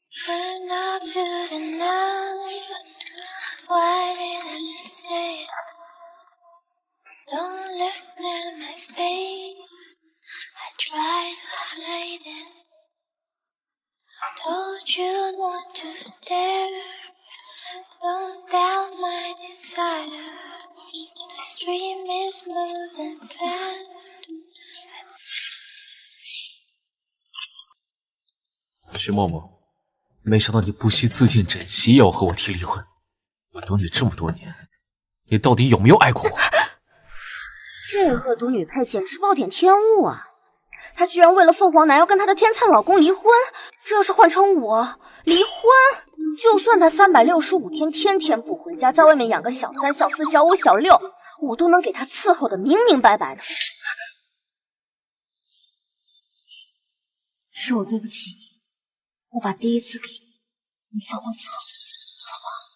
徐默默，没想到你不惜自尽枕席也要和我提离婚。我等你这么多年，你到底有没有爱过我？ 这恶毒女配简直暴殄天物啊！她居然为了凤凰男要跟她的天才老公离婚，这要是换成我，离婚，就算她365天天天不回家，在外面养个小三、小四、小五、小六，我都能给她伺候的明明白白的。是我对不起你，我把第一次给你，你放我走，好不好？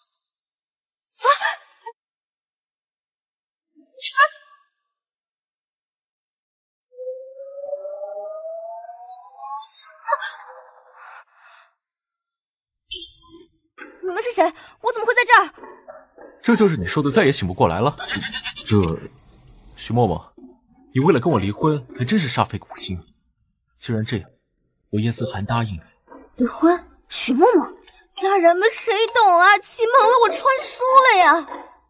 你们是谁？我怎么会在这儿？ 这就是你说的再也醒不过来了？徐默默，你为了跟我离婚，还真是煞费苦心。既然这样，我叶思涵答应你。 离婚？许默默，家人们谁懂啊？启蒙了，我穿书了呀！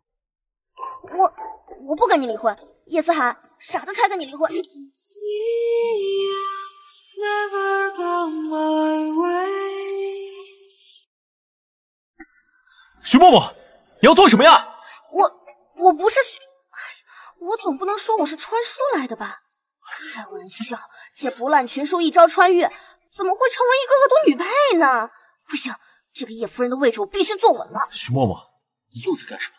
我不跟你离婚，叶思涵，傻子才跟你离婚。 徐默默，你要做什么呀？ 我不是我总不能说我是穿书来的吧？开玩笑，借博览群书一朝穿越，怎么会成为一个恶毒女配呢？不行，这个叶夫人的位置我必须坐稳了。 徐默默，你又在干什么？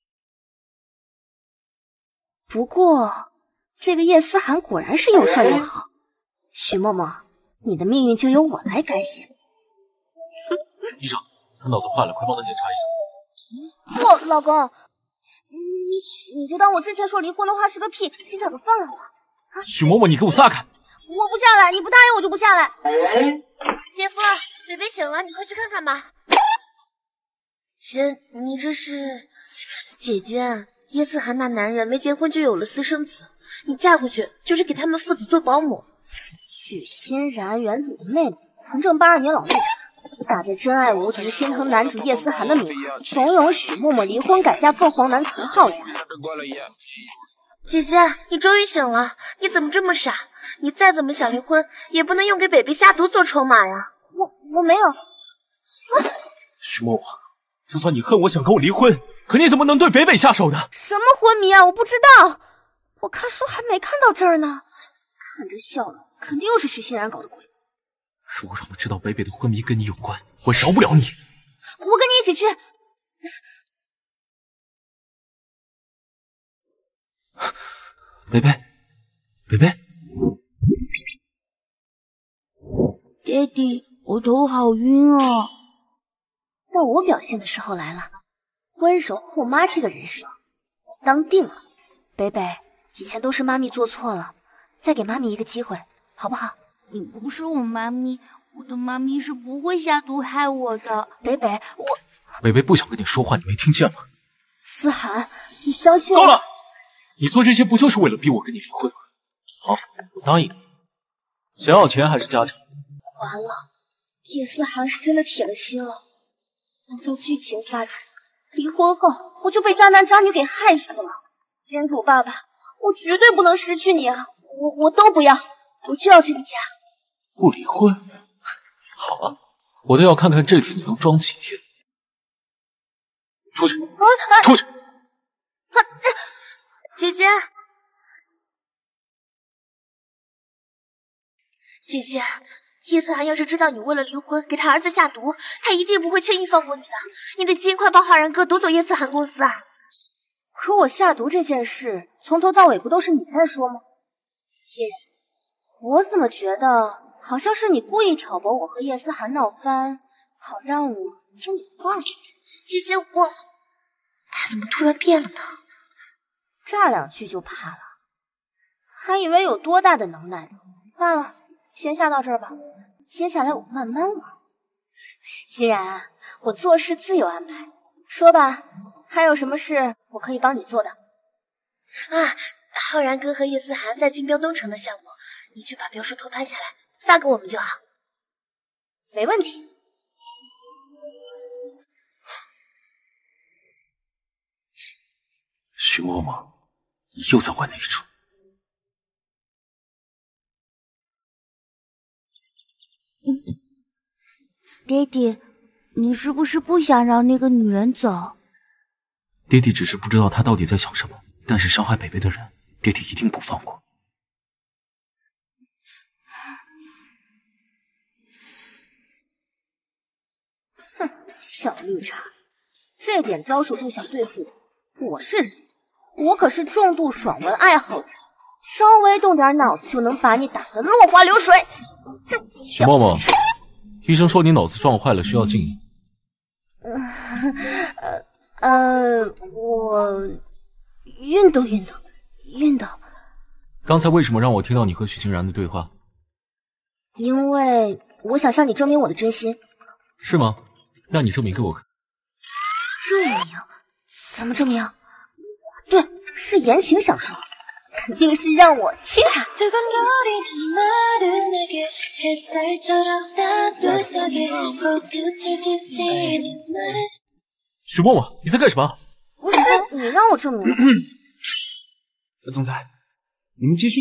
不过，这个叶思涵果然是又帅又好。徐默默，你的命运就由我来改写。 医生，他脑子坏了，快帮他检查一下。 不，老公，你就当我之前说离婚的话是个屁，现在可放了我。啊， 许嬷嬷，你给我撒开！ 我不下来，你不答应我就不下来。 姐夫，北北醒了，你快去看看吧。姐，你这是……姐姐，叶思涵那男人没结婚就有了私生子，你嫁过去就是给他们父子做保姆。 许欣然，元祖的妹妹，纯正82年老绿茶。打着真爱无敌、心疼男主叶思涵的名号，怂恿许默默离婚改嫁凤凰男曹浩然。 姐姐，你终于醒了，你怎么这么傻？你再怎么想离婚，也不能用给北北下毒做筹码呀！ 我没有。 许默默，就算你恨我想跟我离婚，可你怎么能对北北下手呢？ 什么昏迷啊！我不知道，我看书还没看到这儿呢。看这笑容，肯定又是许欣然搞的鬼。 如果让我知道北北的昏迷跟你有关，我饶不了你。 我跟你一起去。 北北，北北， 爹地，我头好晕哦。到我表现的时候来了，温柔后妈这个人设，我当定了。北北，以前都是妈咪做错了，再给妈咪一个机会，好不好？ 你不是我妈咪，我的妈咪是不会下毒害我的。 北北， 北北不想跟你说话，你没听见吗？ 思涵，你相信我。 够了！你做这些不就是为了逼我跟你离婚吗？好，我答应你。想要钱还是家产？ 完了，叶思涵是真的铁了心了。按照剧情发展，离婚后我就被渣男渣女给害死了。金主爸爸，我绝对不能失去你啊！我都不要，我就要这个家。 不离婚？好啊，我倒要看看这次你能装几天。出去！出去！ 姐姐，姐姐，叶思涵要是知道你为了离婚给他儿子下毒，他一定不会轻易放过你的。你得尽快帮浩然哥夺走叶思涵公司啊！ 可我下毒这件事，从头到尾不都是你在说吗？欣然，我怎么觉得好像是你故意挑拨我和叶思涵闹翻，好让我听你的话？ 姐姐，他怎么突然变了呢？ 炸两句就怕了，还以为有多大的能耐呢。罢了，先下到这儿吧，接下来我慢慢玩。 欣然，我做事自有安排。说吧，还有什么事我可以帮你做的？ 啊，浩然哥和叶思涵在竞标东城的项目，你去把标书偷拍下来，发给我们就好。 没问题。 徐嬷嬷，你又在玩那一出。 爹爹，你是不是不想让那个女人走？ 爹地只是不知道她到底在想什么，但是伤害北北的人，爹地一定不放过。 哼，小绿茶，这点招数就想对付我是谁？我可是重度爽文爱好者，稍微动点脑子就能把你打得落花流水。哼， 徐嬷嬷，医生说你脑子撞坏了，需要静音。 我运动。 刚才为什么让我听到你和许清然的对话？ 因为我想向你证明我的真心。 是吗？那你证明给我看。 证明？怎么证明？对，是言情小说，肯定是让我亲他。 许嬷嬷，你在干什么？ 不是你让我证明。 总裁，你们继续。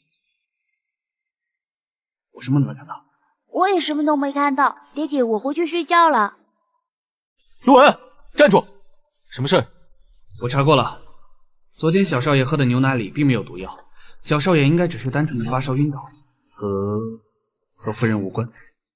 我什么都没看到。 我也什么都没看到。爹爹，我回去睡觉了。 陆文，站住！什么事？ 我查过了，昨天小少爷喝的牛奶里并没有毒药，小少爷应该只是单纯的发烧晕倒，和夫人无关。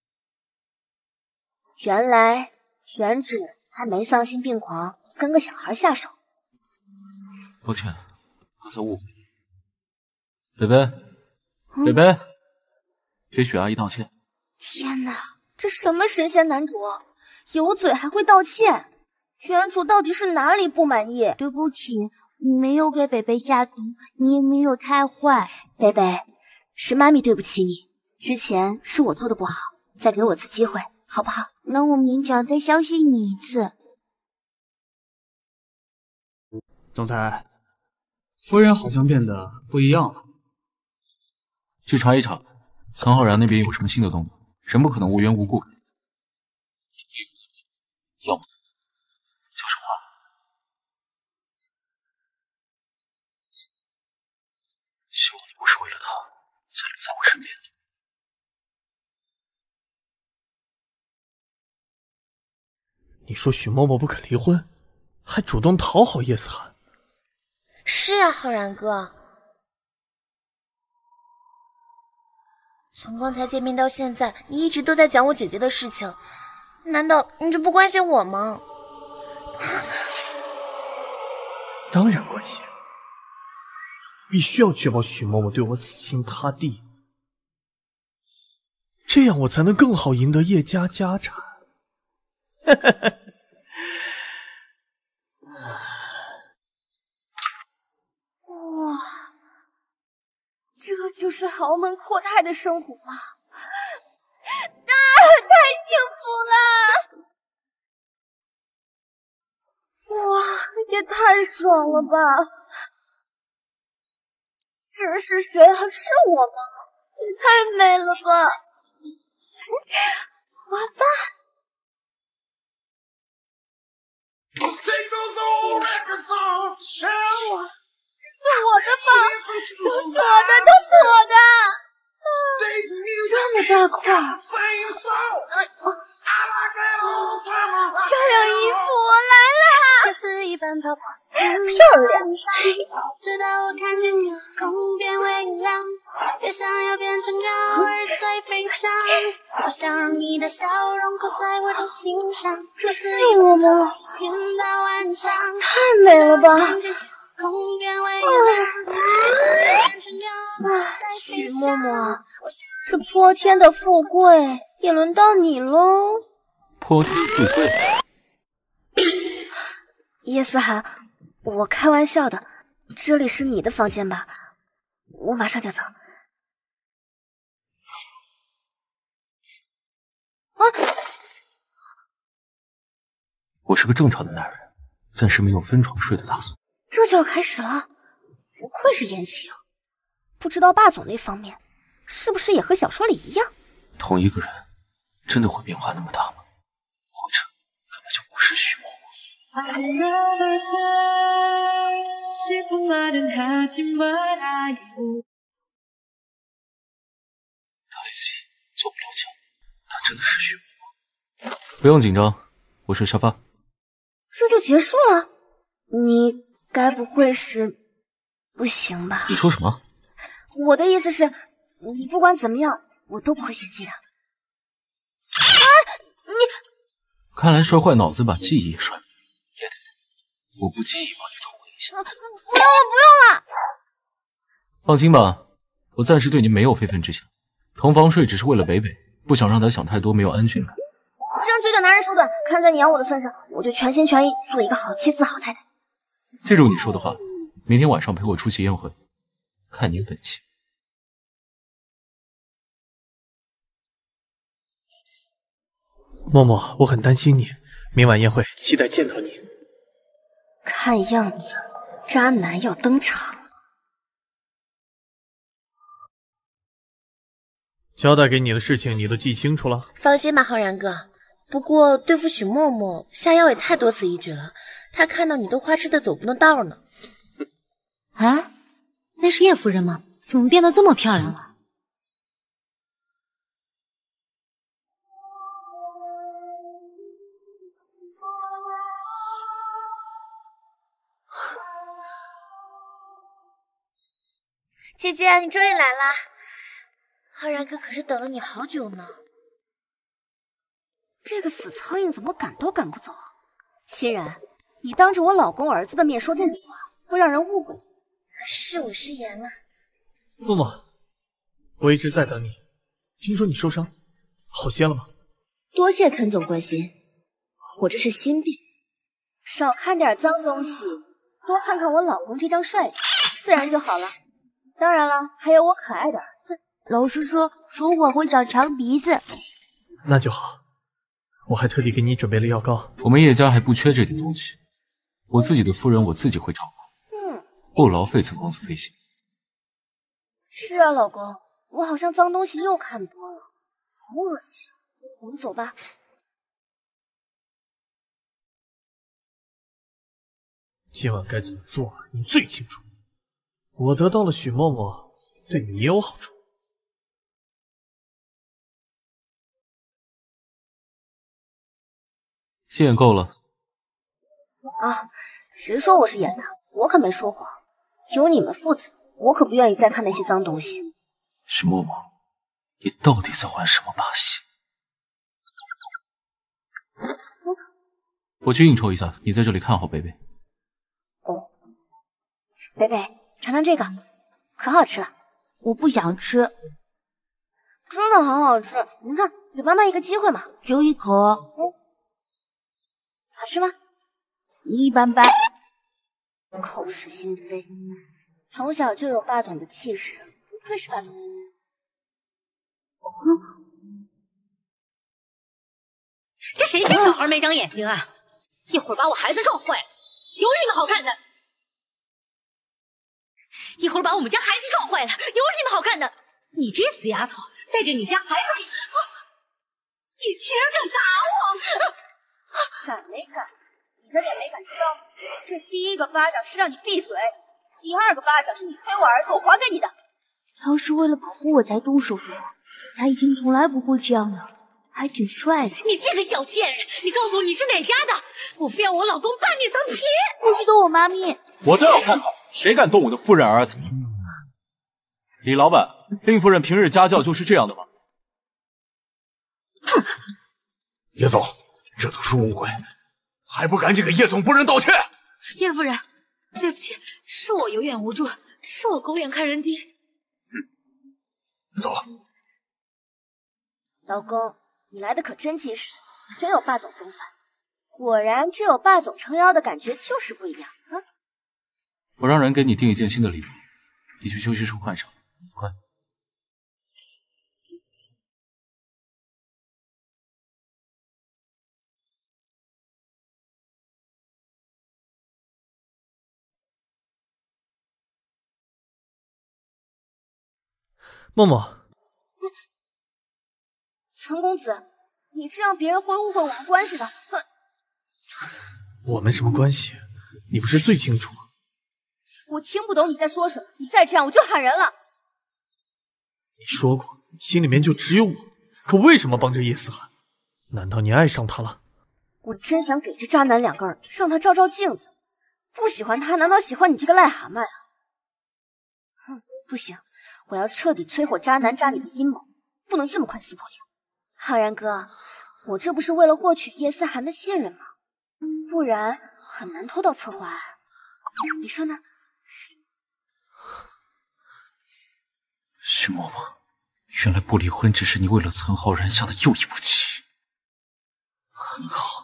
原来原主还没丧心病狂，跟个小孩下手。 抱歉，刚才误会。北北，北北，给许阿姨道歉。 天哪，这什么神仙男主，有嘴还会道歉？原主到底是哪里不满意？ 对不起，你没有给北北下毒，你也没有太坏。 北北，是妈咪对不起你，之前是我做的不好，再给我次机会，好不好？ 那我勉强再相信你一次。 总裁，夫人好像变得不一样了。 去查一查，苍浩然那边有什么新的动作，人不可能无缘无故。要么就是坏。希望你不是为了他才留在我身边。 你说许嬷嬷不肯离婚，还主动讨好叶思涵。 是呀，浩然哥。从刚才见面到现在，你一直都在讲我姐姐的事情，难道你就不关心我吗？ 当然关心，必须要确保许嬷嬷对我死心塌地，这样我才能更好赢得叶家家产。 哇，这就是豪门阔太的生活吗？太幸福了！哇，也太爽了吧！这是谁啊？是我吗？也太美了吧！我爸。是我的吧？都是我的，都是我的！这么大块，漂亮衣服，我来啦！漂亮！直到我看见夜空变微亮，越想要变成鸟儿在飞翔，我想让你的笑容刻在我的心上。这是我吗？天到晚上，太美了吧！许嬷嬷，这泼天的富贵也轮到你喽！ 泼天富贵？ 叶思涵，我开玩笑的，这里是你的房间吧？我马上就走。啊！ 我是个正常的男人，暂时没有分床睡的打算。 这就要开始了，不愧是言情，不知道霸总那方面是不是也和小说里一样？ 同一个人真的会变化那么大吗？或者根本就不是徐默默？他 AC 做不了假，他真的是徐默默。不用紧张，我睡沙发。 这就结束了？你该不会是……不行吧？ 你说什么？ 我的意思是，你不管怎么样，我都不会嫌弃他的。 看来摔坏脑子把记忆也摔没了。叶太太，我不介意帮你重温一下。 不用了，不用了。 放心吧，我暂时对您没有非分之想。同房睡只是为了北北，不想让他想太多，没有安全感。 既然嘴短拿人手短，看在你养我的份上，我就全心全意做一个好妻子、好太太。 记住你说的话，明天晚上陪我出席宴会，看您本性。 默默，我很担心你，明晚宴会期待见到你。 看样子，渣男要登场了。 交代给你的事情你都记清楚了？ 放心吧，浩然哥。不过对付许默默，下药也太多此一举了。他看到你都花痴的走不动道呢。 啊，那是叶夫人吗？怎么变得这么漂亮了？ 姐姐，你终于来啦！浩然哥可是等了你好久呢。 这个死苍蝇怎么赶都赶不走？欣然，你当着我老公儿子的面说这种话，会让人误会。 是我失言了。 默默，我一直在等你。听说你受伤，好些了吗？ 多谢岑总关心，我这是心病。 少看点脏东西，多看看我老公这张帅脸，自然就好了。当然了，还有我可爱的儿子。 老师说说谎会长长鼻子。 那就好，我还特地给你准备了药膏。 我们叶家还不缺这点东西，我自己的夫人我自己会照顾，不劳费岑公子费心。 是啊，老公，我好像脏东西又看多了，好恶心。我们走吧。 今晚该怎么做，你最清楚。我得到了许默默，对你也有好处。 戏演够了啊，谁说我是演的？我可没说谎。有你们父子，我可不愿意再看那些脏东西。 许默默，你到底在玩什么把戏？我去应酬一下，你在这里看好北北。 哦，北北，尝尝这个，可好吃了。 我不想吃， 真的好好吃。你看，给妈妈一个机会嘛。 就一口。 好吃吗？ 一般般。 口是心非，从小就有霸总的气势，不愧是霸总。 这谁家小孩没长眼睛啊？一会儿把我孩子撞坏了，有你们好看的！一会儿把我们家孩子撞坏了，有你们好看的！你这死丫头，带着你家孩子，你居然敢打我！ 敢没敢？你的脸没敢知道？这第一个巴掌是让你闭嘴，第二个巴掌是你推我儿子，我还给你的。 他是为了保护我才动手的，他以前从来不会这样的，还挺帅的。 你这个小贱人，你告诉我你是哪家的？我非要我老公剥你层皮！ 不许动我妈咪！ 我倒要看看谁敢动我的夫人儿子。李老板，令夫人平日家教就是这样的吗？ 叶总，这都是误会，还不赶紧给叶总夫人道歉！ 叶夫人，对不起，是我有眼无珠，是我狗眼看人低。 走。 老公，你来的可真及时，真有霸总风范。果然，只有霸总撑腰的感觉就是不一样啊！ 我让人给你订一件新的礼服，你去休息室换上，快。 默默， 陈公子，你这样别人会误会我们关系的。 我们什么关系？你不是最清楚吗？ 我听不懂你在说什么，你再这样我就喊人了。 你说过，心里面就只有我，可为什么帮着叶思涵？难道你爱上他了？ 我真想给这渣男2个耳，让他照照镜子。不喜欢他，难道喜欢你这个癞蛤蟆呀？哼，不行，我要彻底摧毁渣男渣女的阴谋，不能这么快撕破脸。浩然哥，我这不是为了获取叶思涵的信任吗？不然很难偷到策划案。你说呢？ 许嬷嬷，原来不离婚只是你为了岑浩然下的又一步棋。很好。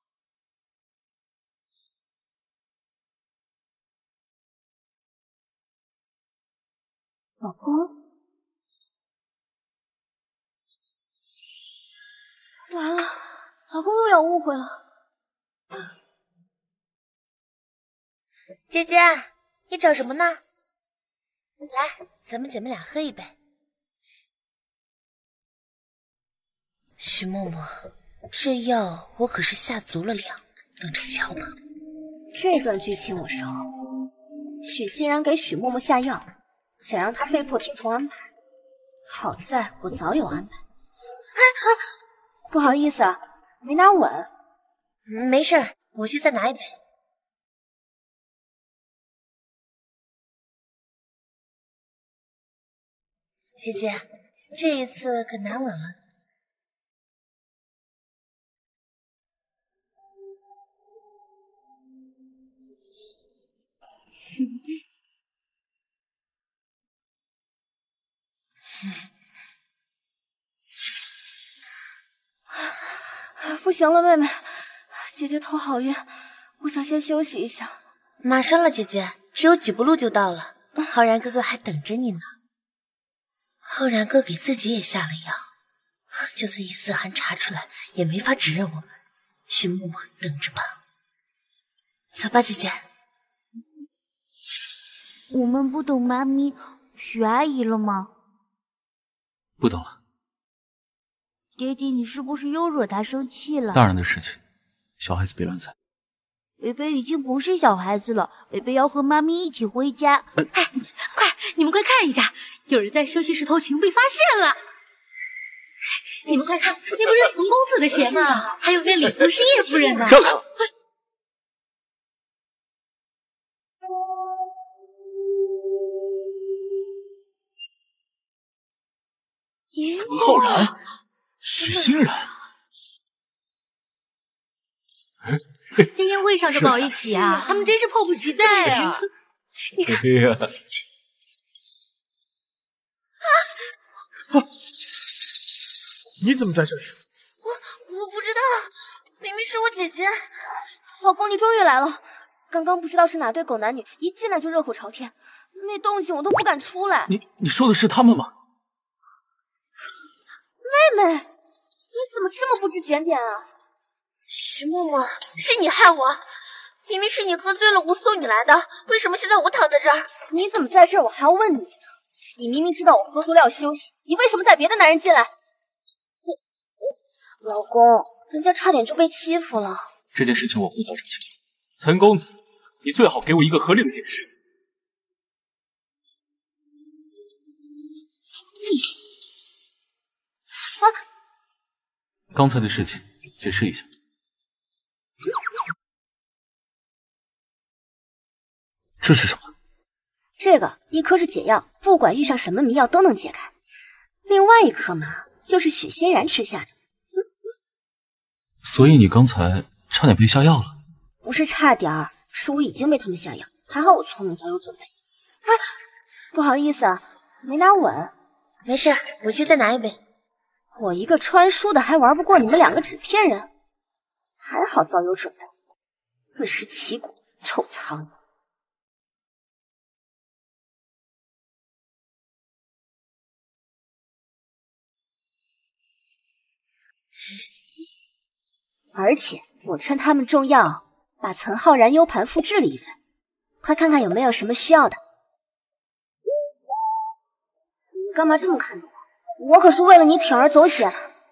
老公，完了，老公又要误会了。 姐姐，你找什么呢？来，咱们姐妹俩喝一杯。徐嬷嬷，这药我可是下足了量，等着瞧吧。 这段剧情我熟，许欣然给许嬷嬷下药，想让她被迫听从安排。好在我早有安排。不好意思啊，没拿稳。 没事儿，我去再拿一杯。姐姐，这一次可拿稳了。 不行了，妹妹，姐姐头好晕，我想先休息一下。 马上了，姐姐，只有几步路就到了。浩然哥哥还等着你呢。浩然哥给自己也下了药，就算叶思涵查出来，也没法指认我们。许嬷嬷等着吧。走吧，姐姐。 我们不懂妈咪许阿姨了吗？ 不懂了。 爹地，你是不是又惹她生气了？ 大人的事情，小孩子别乱猜。 北北已经不是小孩子了，北北要和妈咪一起回家。 快，你们快看一下，有人在休息室偷情被发现了。你们快看，那不是冯公子的鞋吗？还有那礼服是叶夫人的。 让开！岑浩然，许欣然。 见面会上就搞一起啊，他们真是迫不及待啊！你看， 哎呀， 你怎么在这里？ 我不知道，明明是我姐姐。 老公，你终于来了！刚刚不知道是哪对狗男女，一进来就热火朝天，那动静我都不敢出来。 你说的是他们吗？ 妹妹，你怎么这么不知检点啊？ 徐嬷嬷，是你害我！明明是你喝醉了，我送你来的，为什么现在我躺在这儿？ 你怎么在这儿？我还要问你呢。你明明知道我喝多了要休息，你为什么带别的男人进来？老公，人家差点就被欺负了。 这件事情我会调查清楚。岑公子，你最好给我一个合理的解释。刚才的事情，解释一下。这是什么？ 这个一颗是解药，不管遇上什么迷药都能解开。另外一颗嘛，就是许欣然吃下的。 所以你刚才差点被下药了？ 不是差点儿，是我已经被他们下药，还好我聪明早有准备。啊，不好意思啊，没拿稳。 没事，我去再拿一杯。 我一个穿书的还玩不过你们2个纸片人，还好早有准备，自食其果，臭苍蝇。而且我趁他们中药，把岑浩然 U 盘复制了一份，快看看有没有什么需要的。 干嘛这么看着我？我可是为了你铤而走险。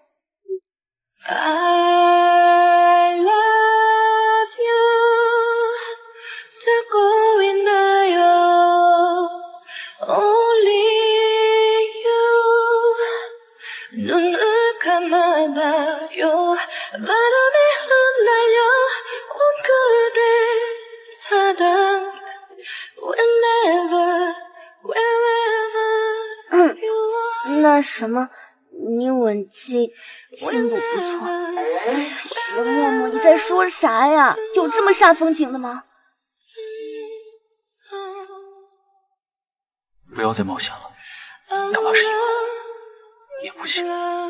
I love you 듣고 있나요 Only you 눈을 감아봐요 바람에 흩날려 온 그대 사랑 Whenever wherever you are 那什么，你吻技进步不错。哎呀，徐默默，你在说啥呀？有这么煞风景的吗？ 不要再冒险了，哪怕是一晚也不行。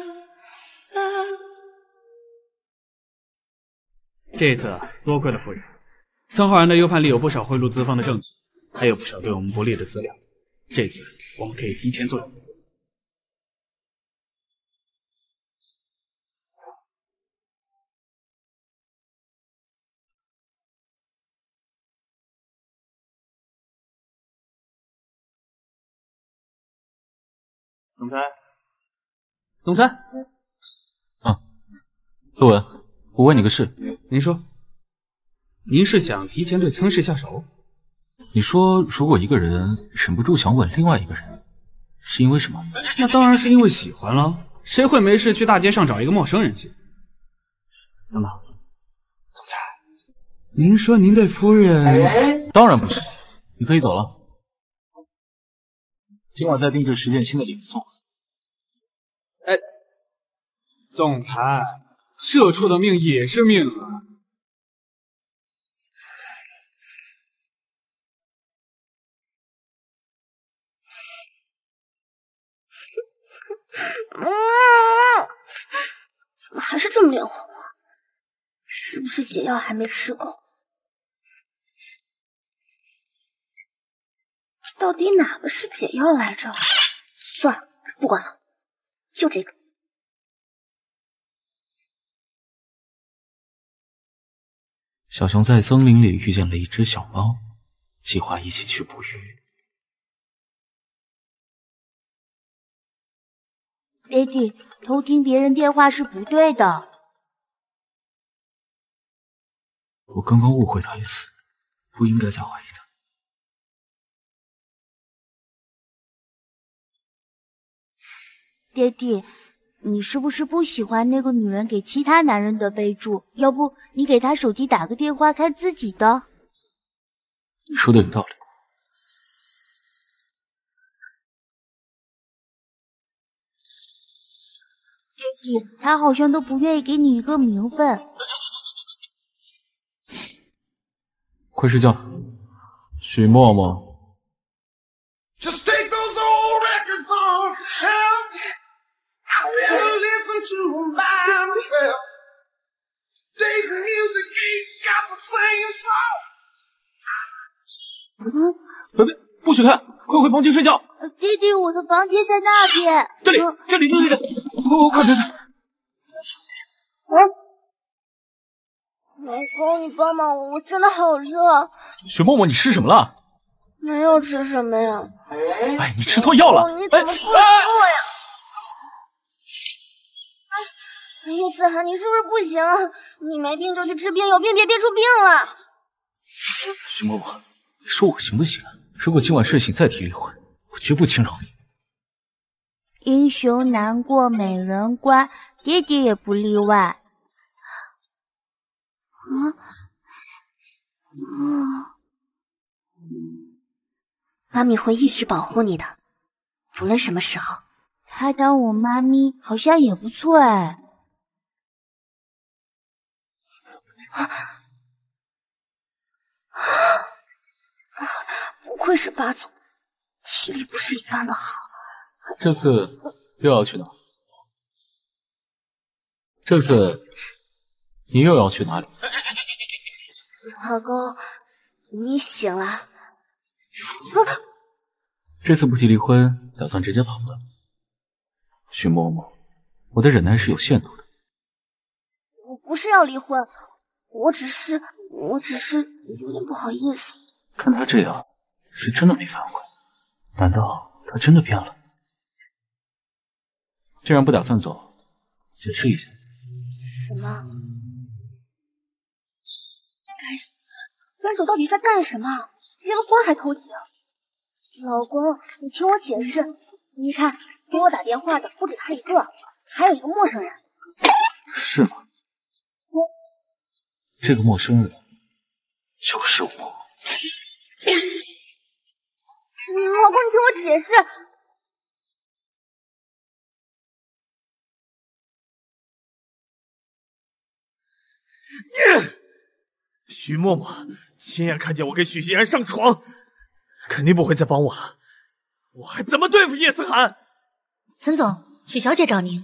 这次多亏了夫人，曾浩然的 U 盘里有不少贿赂资方的证据，还有不少对我们不利的资料。这次我们可以提前做准备。总裁，总裁， 陆文，我问你个事， 您说，您是想提前对曾氏下手？ 你说如果一个人忍不住想吻另外一个人，是因为什么？ 那当然是因为喜欢了，谁会没事去大街上找一个陌生人亲？等等，总裁，您说您对夫人…… 当然不是，你可以走了。今晚再定制10件新的礼服送。 哎，总裁，社畜的命也是命啊！ 怎么还是这么脸红啊？是不是解药还没吃够？到底哪个是解药来着？算了，不管了，就这个。 小熊在森林里遇见了一只小猫，计划一起去捕鱼。 爹地，偷听别人电话是不对的。 我刚刚误会他一次，不应该再怀疑他。 爹地，你是不是不喜欢那个女人给其他男人的备注？要不你给她手机打个电话看自己的？ 你说的有道理。 爹地，她好像都不愿意给你一个名分。 快睡觉，许默默。 Just take those old records off the shelf. I will listen to them by myself. Today's music ain't got the same song. 别，不许看，快回房间睡觉。 爹地，我的房间在那边。 这里，快别！ 老公，你帮帮我，我真的好热。 许默默，你吃什么了？ 没有吃什么呀？ 哎，你吃错药了！ 你怎么不说呀？叶思涵，你是不是不行啊？你没病就去治病，有病别憋出病了。 许默默，你说我行不行啊？如果今晚睡醒再提离婚，我绝不轻饶你。 英雄难过美人关，爹爹也不例外。 妈咪会一直保护你的，不论什么时候。 她当我妈咪好像也不错哎。 不愧是八总，体力不是一般的好。 这次又要去哪？这次你又要去哪里？ 老公，你醒了。 这次不提离婚，打算直接跑了。许默默，我的忍耐是有限度的。 我不是要离婚，我只是有点不好意思。 看他这样，是真的没反悔。难道他真的变了？ 既然不打算走，解释一下。 什么？该死！分手到底在干什么？结了婚还偷情？老公，你听我解释。你看，给我打电话的不止他一个，还有一个陌生人。 是吗？这个陌生人就是我。 老公，你听我解释。 徐默默亲眼看见我跟许欣然上床，肯定不会再帮我了。我还怎么对付叶思涵？ 岑总，许小姐找您。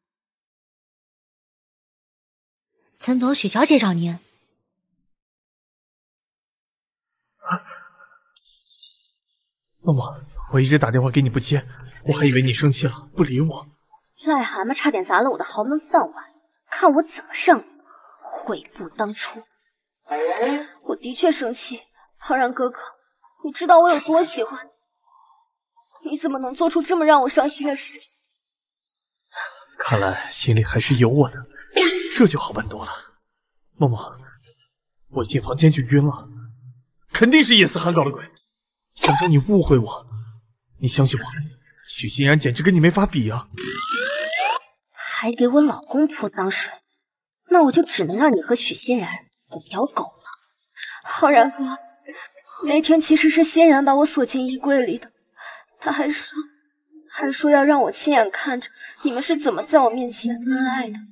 岑总，许小姐找您。 默默，我一直打电话给你不接，我还以为你生气了，不理我。 癞蛤蟆差点砸了我的豪门饭碗，看我怎么让你悔不当初。我的确生气，浩然哥哥，你知道我有多喜欢你，你怎么能做出这么让我伤心的事情？ 看来心里还是有我的，这就好办多了。默默，我一进房间就晕了，肯定是叶思涵搞的鬼，想让你误会我。你相信我，许欣然简直跟你没法比啊！ 还给我老公泼脏水，那我就只能让你和许欣然狗咬狗了。浩然哥，那天其实是欣然把我锁进衣柜里的，他还说要让我亲眼看着你们是怎么在我面前恩爱的。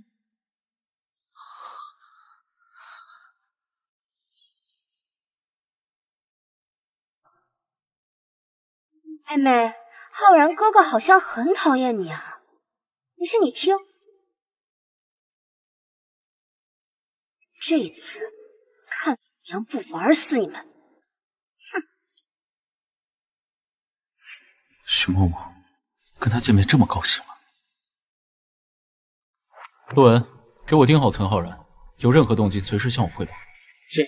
妹妹，浩然哥哥好像很讨厌你啊，不信你听。这一次看怎么样不玩死你们！哼！ 许默默跟他见面这么高兴吗？陆文，给我盯好岑浩然，有任何动静随时向我汇报。 是。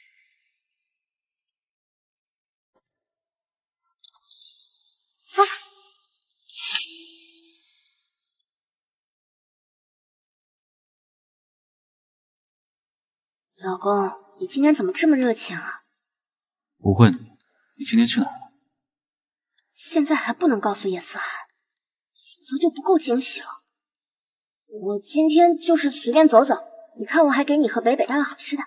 老公，你今天怎么这么热情啊？ 我问你，你今天去哪儿了？ 现在还不能告诉叶思涵，否则就不够惊喜了。我今天就是随便走走，你看我还给你和北北带了好吃的。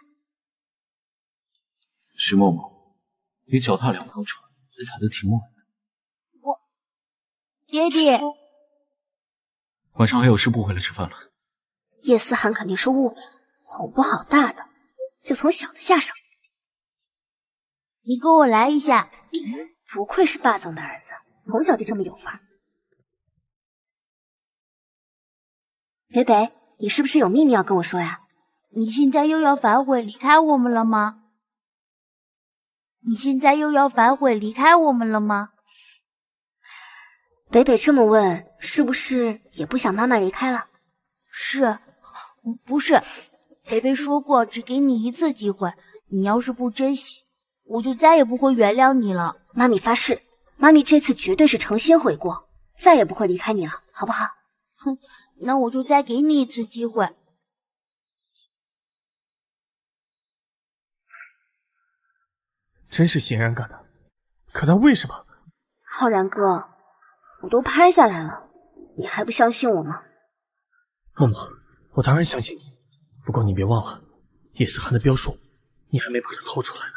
徐默默，你脚踏两条船，还踩得挺稳的。 爹爹， 晚上还有事不回来吃饭了？ 叶思涵肯定是误会了，哄不好大的，就从小的下手。 你跟我来一下。 不愧是霸总的儿子，从小就这么有范儿。北北，你是不是有秘密要跟我说呀？ 你现在又要反悔离开我们了吗？北北这么问，是不是也不想妈妈离开了？ 不是，北北说过只给你一次机会，你要是不珍惜，我就再也不会原谅你了。 妈咪发誓，妈咪这次绝对是诚心悔过，再也不会离开你了，好不好？ 哼，那我就再给你一次机会。 真是欣然干的，可他为什么？ 浩然哥，我都拍下来了，你还不相信我吗？ 默默，我当然相信你，不过你别忘了，叶思涵的标书，你还没把它偷出来呢。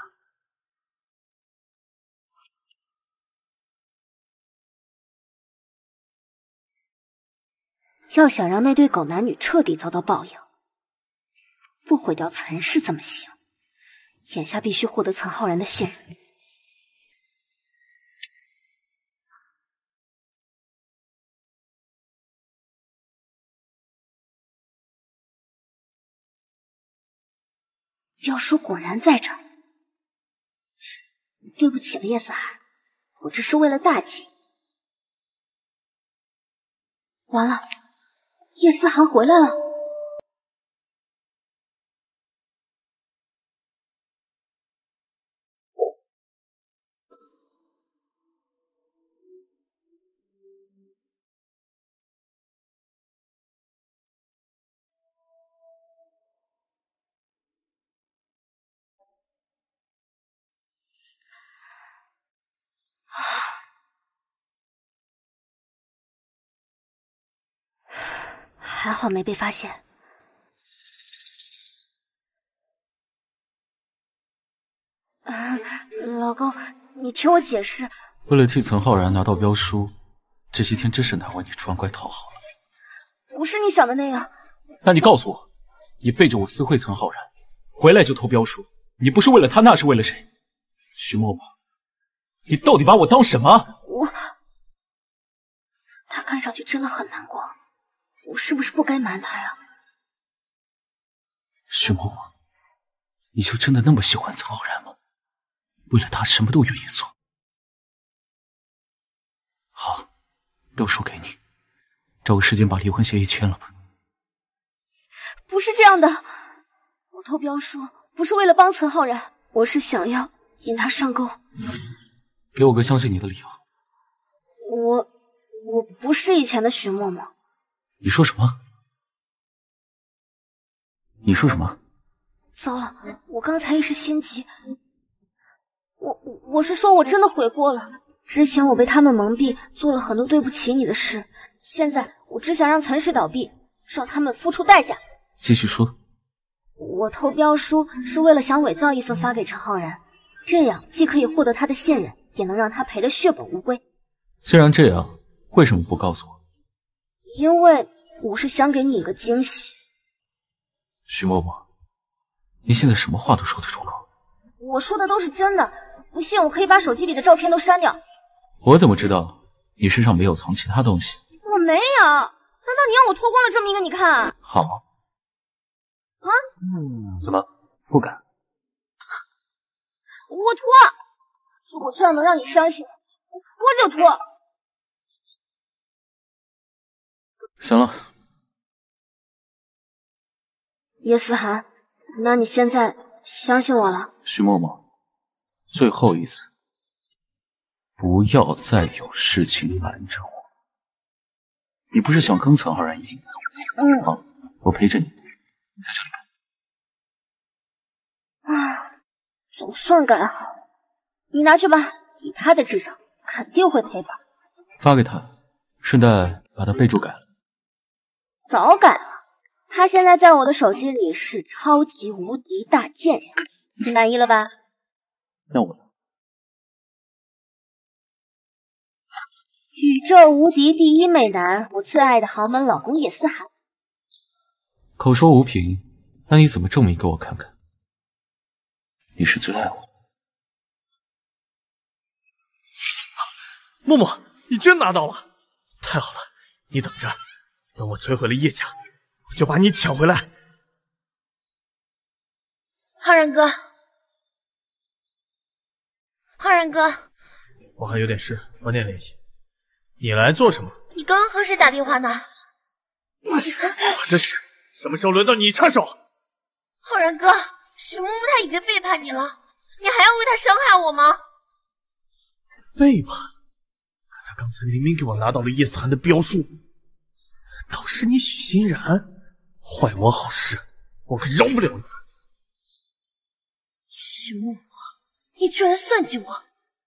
要想让那对狗男女彻底遭到报应，不毁掉岑氏怎么行？眼下必须获得岑浩然的信任。标书果然在这儿。对不起了，叶思涵，我这是为了大计。完了，叶思涵回来了。 还好没被发现。老公，你听我解释。 为了替岑浩然拿到标书，这些天真是难为你装乖讨好了。 不是你想的那样。 那你告诉我，你背着我私会岑浩然，回来就偷标书，你不是为了他，那是为了谁？徐默默，你到底把我当什么？ 他看上去真的很难过，我是不是不该瞒他呀？ 徐默默，你就真的那么喜欢岑浩然吗？为了他什么都愿意做。好，标书给你，找个时间把离婚协议签了吧。 不是这样的，我偷标书不是为了帮岑浩然，我是想要引他上钩。 给我个相信你的理由。 我不是以前的徐默默。 你说什么？你说什么？ 糟了，我刚才一时心急。我是说我真的悔过了。之前我被他们蒙蔽，做了很多对不起你的事。现在我只想让岑氏倒闭，让他们付出代价。 继续说。 我偷标书是为了想伪造一份发给陈浩然，这样既可以获得他的信任，也能让他赔得血本无归。 既然这样，为什么不告诉我？ 因为我是想给你一个惊喜。 徐默默，你现在什么话都说得出口。 我说的都是真的，不信我可以把手机里的照片都删掉。 我怎么知道你身上没有藏其他东西？ 我没有，难道你要我脱光了证明给你看？ 好。 啊？ 怎么不敢？ 我脱！如果这样能让你相信我脱就脱。 行了， 叶思涵，那你现在相信我了？ 徐默默，最后一次，不要再有事情瞒着我。你不是想跟岑浩然赢？好，我陪着你，你在这里看。总算改好，你拿去吧，以他的智商，肯定会赔本。 发给他，顺带把他备注改了。 早改了，他现在在我的手机里是超级无敌大贱人，你满意了吧？ 那我呢？ 宇宙无敌第一美男，我最爱的豪门老公叶思涵。 口说无凭，那你怎么证明给我看看？你是最爱我的。 默默，你真拿到了，太好了！你等着，等我摧毁了叶家，我就把你抢回来。 浩然哥，浩然哥， 我还有点事，晚点联系。你来做什么？ 你刚刚和谁打电话呢？ 我这事什么时候轮到你插手？ 浩然哥，许木木他已经背叛你了，你还要为他伤害我吗？ 背叛？可他刚才明明给我拿到了叶思涵的标书，倒是你许欣然坏我好事，我可饶不了你！ 许木木，你居然算计我！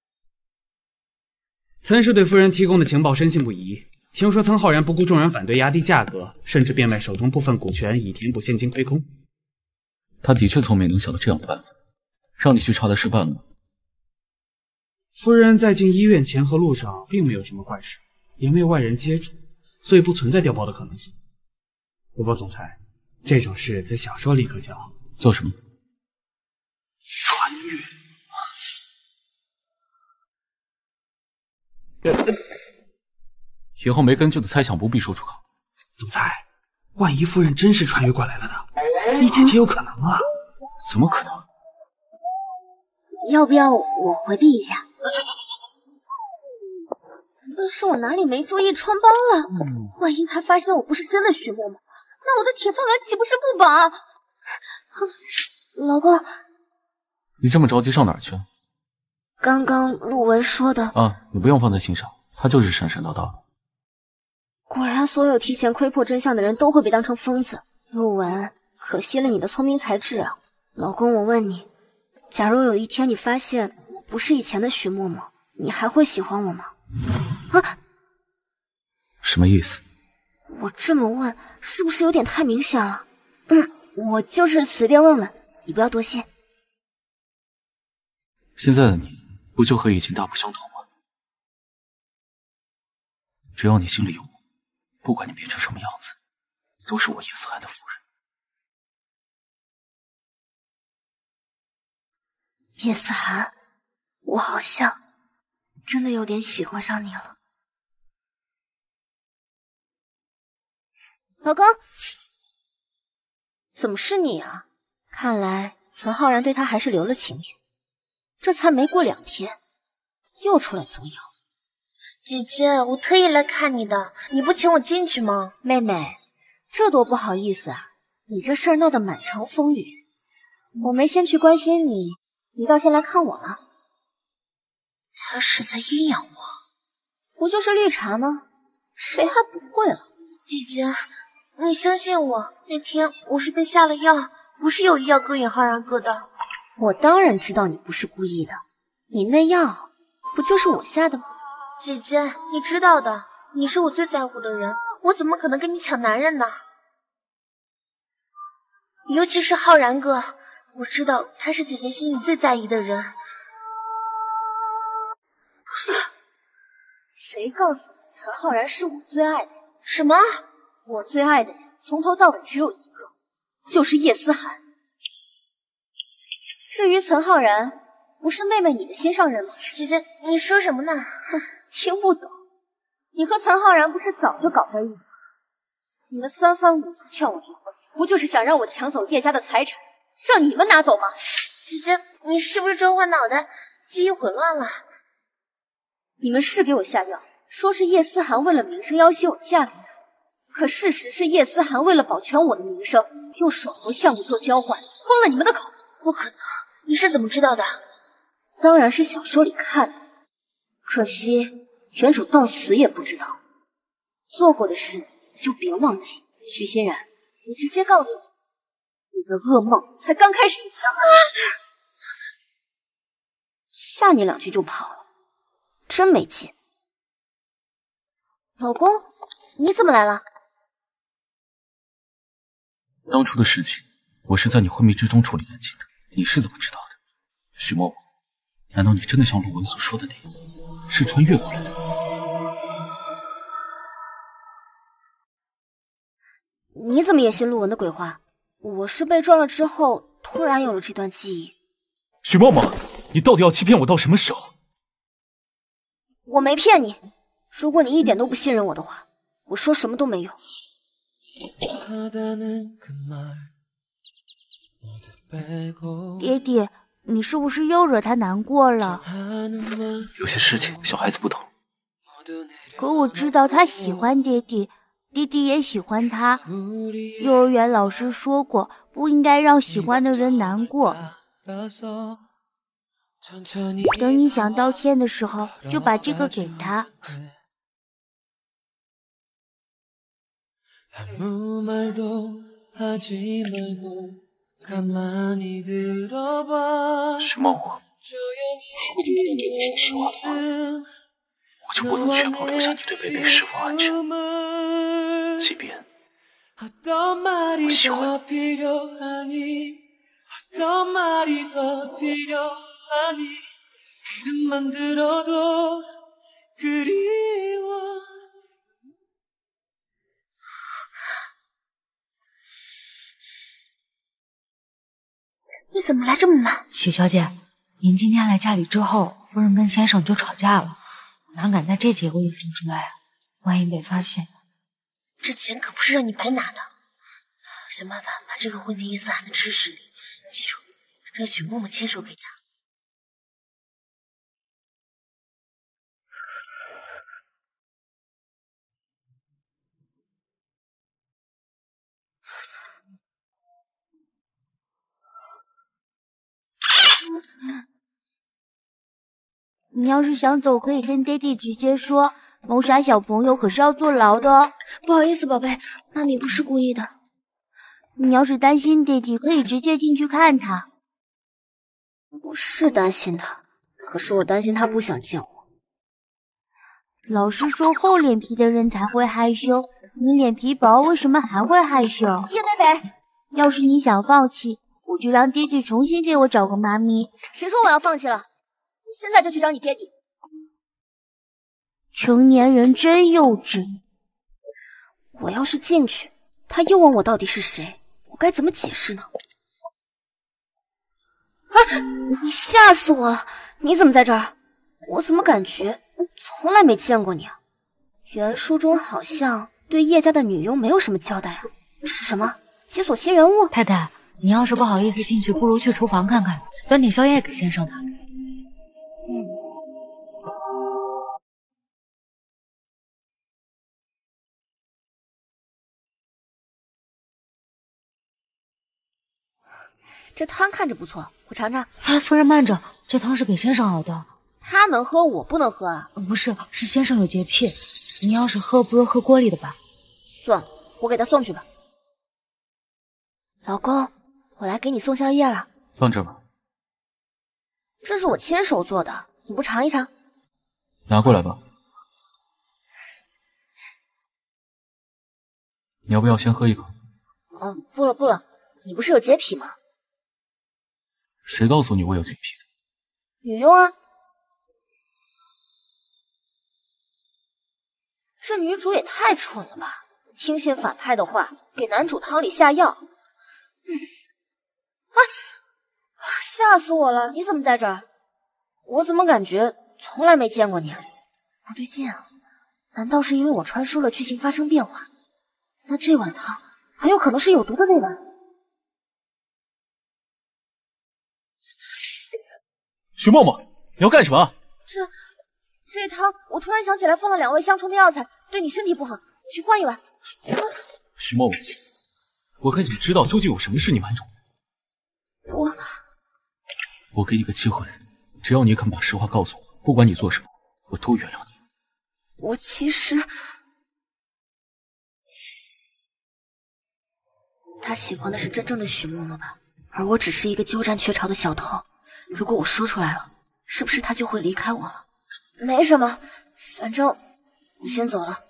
岑氏对夫人提供的情报深信不疑，听说岑浩然不顾众人反对，压低价格，甚至变卖手中部分股权以填补现金亏空。 他的确聪明，能想到这样的办法，让你去查他事办了吗？ 夫人在进医院前和路上并没有什么怪事，也没有外人接触，所以不存在调包的可能性。不过总裁，这种事在小说里可叫做什么？ 穿越。 以后没根据的猜想不必说出口。 总裁，万一夫人真是穿越过来了呢？一切皆有可能啊！ 怎么可能？ 要不要我回避一下？是我哪里没注意穿帮了？万一他发现我不是真的徐默默，那我的铁饭碗岂不是不保？老公， 你这么着急上哪儿去？ 刚刚陆文说的啊，你不用放在心上，他就是神神叨叨的。 果然，所有提前窥破真相的人都会被当成疯子。陆文，可惜了你的聪明才智啊！老公，我问你，假如有一天你发现我不是以前的徐默默，你还会喜欢我吗？啊？ 什么意思？ 我这么问是不是有点太明显了？我就是随便问问，你不要多心。 现在的你不就和以前大不相同吗？只要你心里有我，不管你变成什么样子，都是我叶思涵的夫人。 叶思涵，我好像真的有点喜欢上你了。老公，怎么是你啊？看来岑浩然对他还是留了情面，这才没过2天，又出来作妖。 姐姐，我特意来看你的，你不请我进去吗？ 妹妹，这多不好意思啊！你这事儿闹得满城风雨，我没先去关心你，你倒先来看我了。 他是在阴阳我， 不就是绿茶吗？谁还不会了？ 姐姐，你相信我，那天我是被下了药，不是有意要勾引浩然哥的。 我当然知道你不是故意的，你那药不就是我下的吗？ 姐姐，你知道的，你是我最在乎的人，我怎么可能跟你抢男人呢？尤其是浩然哥，我知道他是姐姐心里最在意的人。 谁告诉你岑浩然是我最爱的人？ 什么？ 我最爱的人从头到尾只有一个，就是叶思涵。至于岑浩然，不是妹妹你的心上人吗？ 姐姐，你说什么呢？ 哼，听不懂。你和岑浩然不是早就搞在一起？你们3番5次劝我离婚，不就是想让我抢走叶家的财产，让你们拿走吗？ 姐姐，你是不是撞昏脑袋，记忆混乱了？ 你们是给我下药，说是叶思涵为了名声要挟我嫁给他，可事实是叶思涵为了保全我的名声，用手头项目做交换，封了你们的口。 不可能，你是怎么知道的？ 当然是小说里看的，可惜原主到死也不知道。做过的事你就别忘记。徐欣然，你直接告诉我，你的噩梦才刚开始呢。吓你2句就跑了，真没劲。老公，你怎么来了？ 当初的事情，我是在你昏迷之中处理干净的，你是怎么知道的？许嬷嬷，难道你真的像陆文所说的那样，是穿越过来的？ 你怎么也信陆文的鬼话？我是被撞了之后，突然有了这段记忆。 许嬷嬷，你到底要欺骗我到什么时候？ 我没骗你，如果你一点都不信任我的话，我说什么都没用。 爹爹，你是不是又惹他难过了？ 有些事情小孩子不懂。 可我知道他喜欢爹爹，爹爹也喜欢他。幼儿园老师说过，不应该让喜欢的人难过。等你想道歉的时候，就把这个给他。 许嬷嬷，如果你一定对我说实话的话，我就不能确保留下你对贝贝是否安全，即便我喜欢你。 你怎么来这么慢？ 许小姐，您今天来家里之后，夫人跟先生就吵架了，哪敢在这节骨眼上出来啊？万一被发现， 这钱可不是让你白拿的，想办法把这个混进叶思涵的吃食里，记住，让许嬷嬷亲手给他。 你要是想走，可以跟爹地直接说，谋杀小朋友可是要坐牢的哦。 不好意思，宝贝，妈咪不是故意的。 你要是担心爹地，可以直接进去看他。 我是担心他，可是我担心他不想见我。 老师说厚脸皮的人才会害羞， 你脸皮薄，为什么还会害羞？ 叶北北， 要是你想放弃，我就让爹地重新给我找个妈咪。 谁说我要放弃了？你现在就去找你爹地。 成年人真幼稚。 我要是进去，他又问我到底是谁，我该怎么解释呢？啊！你吓死我了！你怎么在这儿？我怎么感觉从来没见过你啊？原书中好像对叶家的女佣没有什么交代啊。这是什么？解锁新人物？ 太太，你要是不好意思进去，不如去厨房看看，端点宵夜给先生吧。 这汤看着不错，我尝尝。 哎，夫人慢着，这汤是给先生熬的。 他能喝，我不能喝啊？ 不是，是先生有洁癖，你要是喝，不如喝锅里的吧。 算了，我给他送去吧。老公，我来给你送宵夜了。 放这吧。 这是我亲手做的，你不尝一尝？ 拿过来吧。你要不要先喝一口？ 不了不了，你不是有洁癖吗？ 谁告诉你我有洁癖的？ 女佣啊。这女主也太蠢了吧！听信反派的话，给男主汤里下药。吓死我了！你怎么在这儿？我怎么感觉从来没见过你啊？不对劲啊！难道是因为我传输了剧情发生变化？那这碗汤很有可能是有毒的那碗。 徐默默，你要干什么？ 这汤我突然想起来放了2味相冲的药材，对你身体不好，你去换一碗。 徐默默，我很想知道究竟有什么事你瞒着我。我给你个机会，只要你肯把实话告诉我，不管你做什么，我都原谅你。 我其实……他喜欢的是真正的许默默吧？而我只是一个鸠占鹊巢的小偷。如果我说出来了，是不是他就会离开我了？没什么，反正我先走了。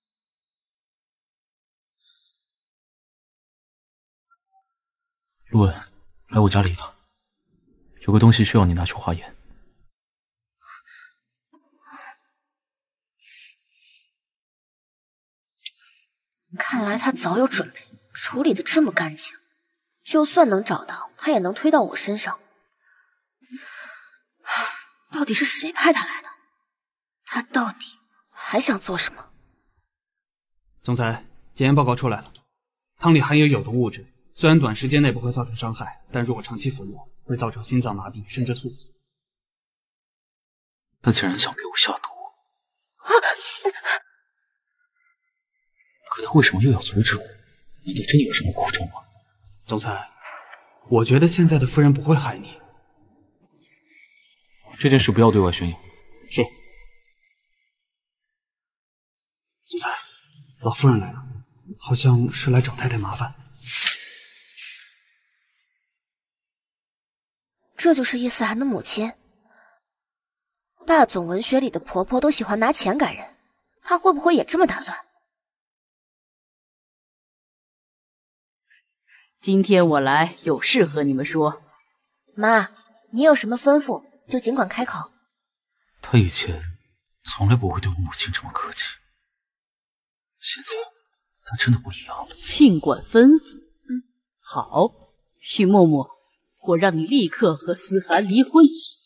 陆文，来我家里一趟，有个东西需要你拿去化验。 看来他早有准备，处理的这么干净，就算能找到，他也能推到我身上。到底是谁派他来的？他到底还想做什么？ 总裁，检验报告出来了，汤里含有有毒物质，虽然短时间内不会造成伤害，但如果长期服用，会造成心脏麻痹甚至猝死。 他竟然想给我下毒！可他为什么又要阻止我？难道真的有什么苦衷吗？ 总裁，我觉得现在的夫人不会害你。 这件事不要对外宣扬。 是。总裁，老夫人来了，好像是来找太太麻烦。 这就是叶思涵的母亲。霸总文学里的婆婆都喜欢拿钱赶人，她会不会也这么打算？ 今天我来有事和你们说。 妈，你有什么吩咐就尽管开口。 他以前从来不会对我母亲这么客气，现在他真的不一样了。 尽管吩咐。好，许默默，我让你立刻和思涵离婚。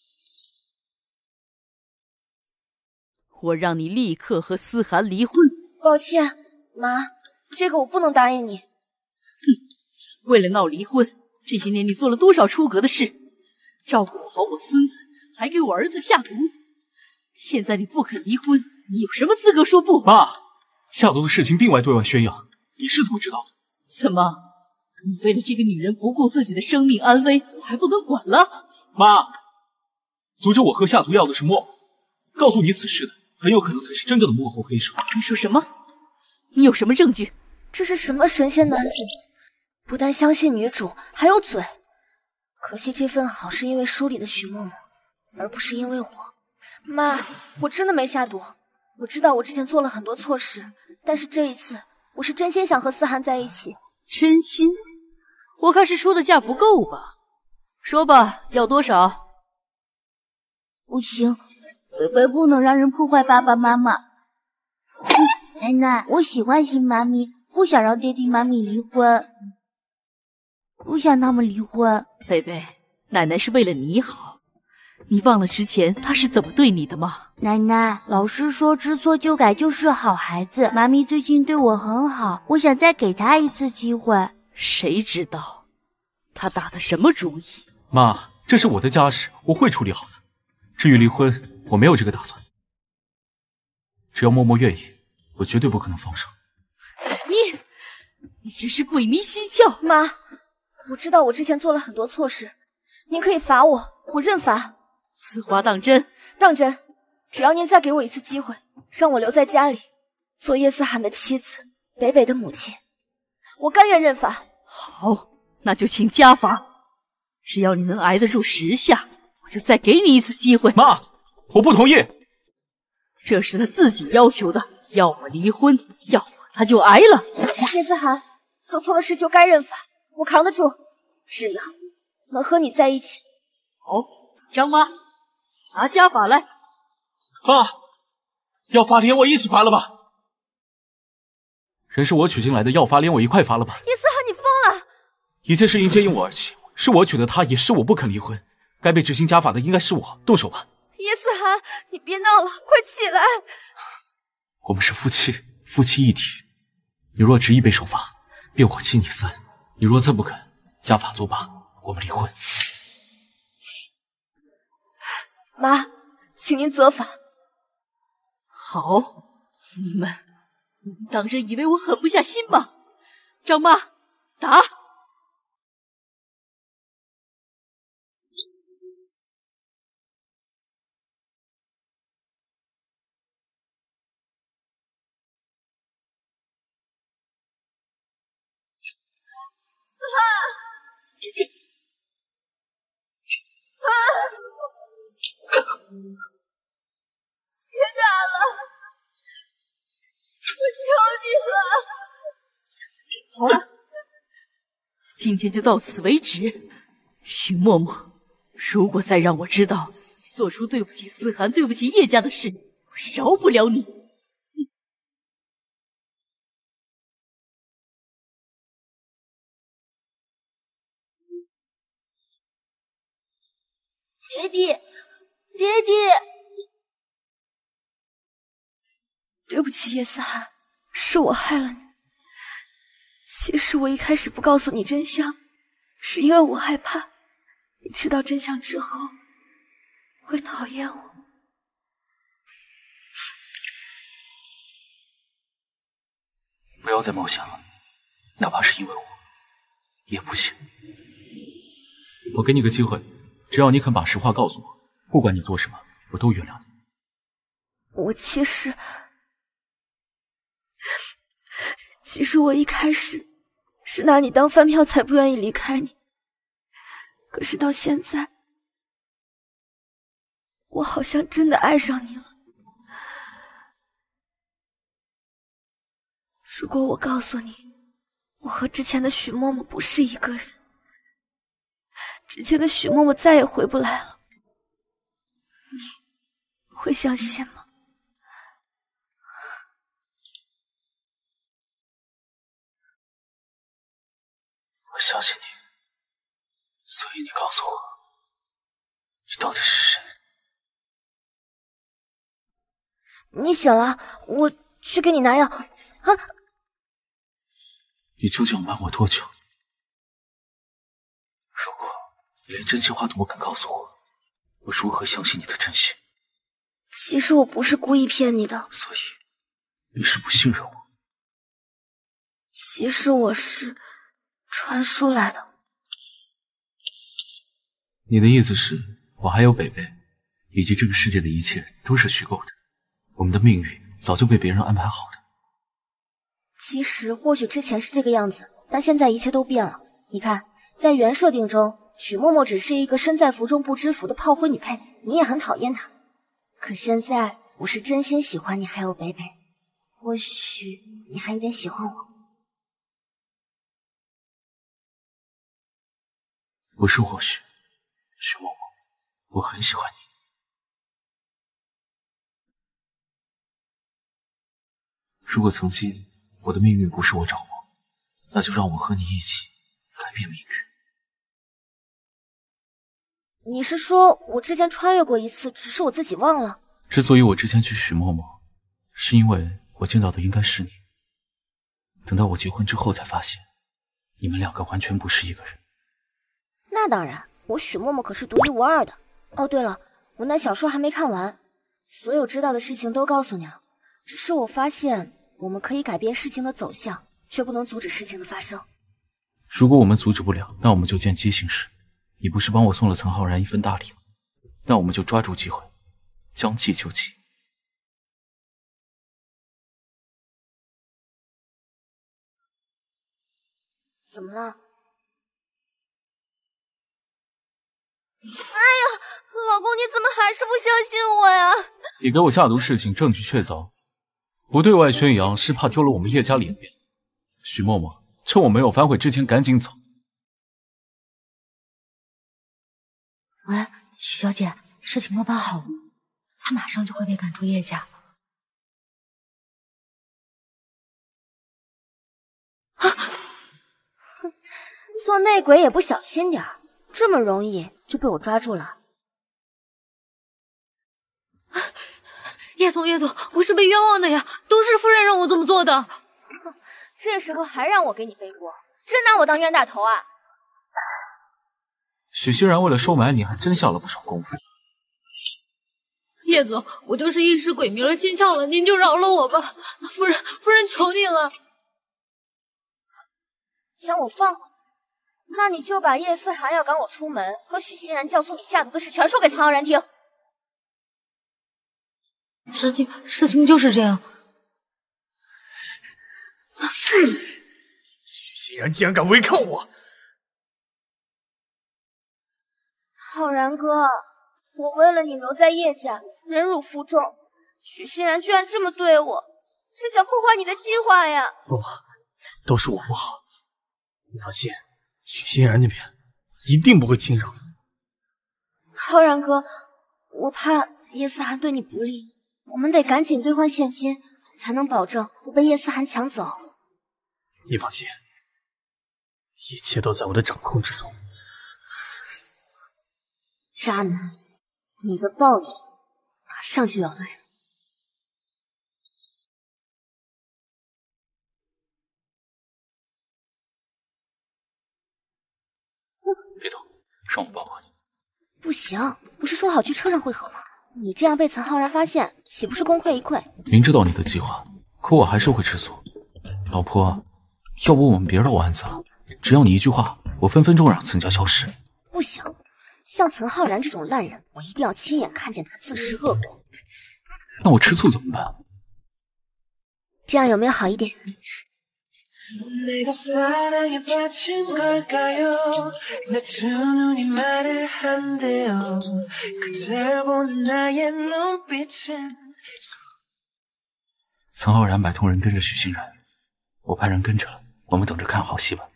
我让你立刻和思涵离婚。 抱歉，妈，这个我不能答应你。 为了闹离婚，这些年你做了多少出格的事？照顾不好我孙子，还给我儿子下毒。现在你不肯离婚，你有什么资格说不？ 妈，下毒的事情并未对外宣扬，你是怎么知道的？ 怎么，你为了这个女人不顾自己的生命安危，我还不能管了？ 妈，阻止我喝下毒药的是默默，告诉你此事的很有可能才是真正的幕后黑手。 你说什么？你有什么证据？ 这是什么神仙男子？不但相信女主，还有嘴。可惜这份好是因为书里的许默默，而不是因为我。妈，我真的没下毒。我知道我之前做了很多错事，但是这一次我是真心想和思涵在一起。 真心？我看是出的价不够吧？说吧，要多少？ 不行，贝贝不能让人破坏爸爸妈妈。奶奶，我喜欢新妈咪，不想让爹地妈咪离婚，不想他们离婚。 贝贝，奶奶是为了你好，你忘了之前她是怎么对你的吗？ 奶奶，老师说知错就改就是好孩子，妈咪最近对我很好，我想再给她一次机会。 谁知道她打的什么主意？ 妈，这是我的家事，我会处理好的。至于离婚，我没有这个打算。只要默默愿意，我绝对不可能放手。 你真是鬼迷心窍！ 妈，我知道我之前做了很多错事，您可以罚我，我认罚。 此话当真？ 当真，只要您再给我一次机会，让我留在家里，做叶思涵的妻子，北北的母亲，我甘愿认罚。 好，那就请加罚。只要你能挨得住10下，我就再给你一次机会。 妈，我不同意。 这是他自己要求的，要么离婚，要么他就挨了。 叶思涵，做错了事就该认罚，我扛得住，只要能和你在一起。 好，张妈，拿家法来。 爸，要罚连我一起罚了吧？人是我娶进来的，要罚连我一块罚了吧？ 叶思涵，你疯了！ 一切事情皆因我而起，是我娶的她，也是我不肯离婚，该被执行家法的应该是我，动手吧。 叶思涵，你别闹了，快起来！ 我们是夫妻，夫妻一体。你若执意被受罚，便我妻你散；你若再不肯，家法作罢，我们离婚。 妈，请您责罚。 好，你们当真以为我狠不下心吗？张妈，打！ 别打了，我求你了。 好，今天就到此为止。许默默，如果再让我知道你做出对不起思涵、对不起叶家的事，我饶不了你。 爹地，爹地， 对不起，叶思涵，是我害了你。其实我一开始不告诉你真相，是因为我害怕你知道真相之后会讨厌我。 不要再冒险了，哪怕是因为我，也不行。我给你个机会，只要你肯把实话告诉我，不管你做什么，我都原谅你。 我其实我一开始是拿你当饭票才不愿意离开你，可是到现在，我好像真的爱上你了。如果我告诉你，我和之前的许默默不是一个人，之前的许默默再也回不来了，你会相信吗？ 我相信你，所以你告诉我，你到底是谁？ 你醒了，我去给你拿药。啊！ 你究竟要瞒我多久？如果连真心话都不肯告诉我，我如何相信你的真心？ 其实我不是故意骗你的， 所以你是不信任我？ 其实我是传书来的。 你的意思是，我还有北北，以及这个世界的一切都是虚构的，我们的命运早就被别人安排好的。 其实或许之前是这个样子，但现在一切都变了。你看，在原设定中，许默默只是一个身在福中不知福的炮灰女配，你也很讨厌她。可现在我是真心喜欢你还有北北， 或许你还有点喜欢我。 不是或许，许嬷嬷，我很喜欢你。如果曾经我的命运不是我掌握，那就让我和你一起改变命运。 你是说我之前穿越过一次，只是我自己忘了？ 之所以我之前娶许嬷嬷，是因为我见到的应该是你。等到我结婚之后才发现，你们两个完全不是一个人。 那当然，我许嬷嬷可是独一无二的。哦，对了，我那小说还没看完，所有知道的事情都告诉你了。只是我发现，我们可以改变事情的走向，却不能阻止事情的发生。 如果我们阻止不了，那我们就见机行事。你不是帮我送了岑浩然一份大礼吗？那我们就抓住机会，将计就计。 怎么了？哎呀，老公，你怎么还是不相信我呀？ 你给我下毒事情证据确凿，不对外宣扬是怕丢了我们叶家脸面。许嬷嬷，趁我没有反悔之前赶紧走。 喂，许小姐，事情都办好了，他马上就会被赶出叶家。 做内鬼也不小心点儿，这么容易就被我抓住了。 叶总，我是被冤枉的呀，都是夫人让我这么做的。 这时候还让我给你背锅，真拿我当冤大头啊！ 许欣然为了收买你，还真下了不少功夫。 叶总，我就是一时鬼迷了心窍了，您就饶了我吧，夫人求你了。 想我放过你，那你就把叶思涵要赶我出门和许欣然教唆你下毒的事全说给苍浩然听。 事情就是这样。 许欣然竟然敢违抗我！ 浩然哥，我为了你留在叶家，忍辱负重，许欣然居然这么对我，是想破坏你的计划呀！ 不，都是我不好。你放心，许欣然那边一定不会轻饶。 浩然哥，我怕叶思涵对你不利，我们得赶紧兑换现金，才能保证不被叶思涵抢走。 你放心，一切都在我的掌控之中。 渣男，你的报应马上就要来了。 别动，让我抱抱你。 不行，不是说好去车上会合吗？你这样被岑浩然发现，岂不是功亏一篑？ 明知道你的计划，可我还是会吃醋。老婆，要不我们别绕弯子了，只要你一句话，我分分钟让岑家消失。 不行，像岑浩然这种烂人，我一定要亲眼看见他自食恶果。 那我吃醋怎么办？ 这样有没有好一点？ 岑浩然买通人跟着许欣然，我派人跟着了，我们等着看好戏吧。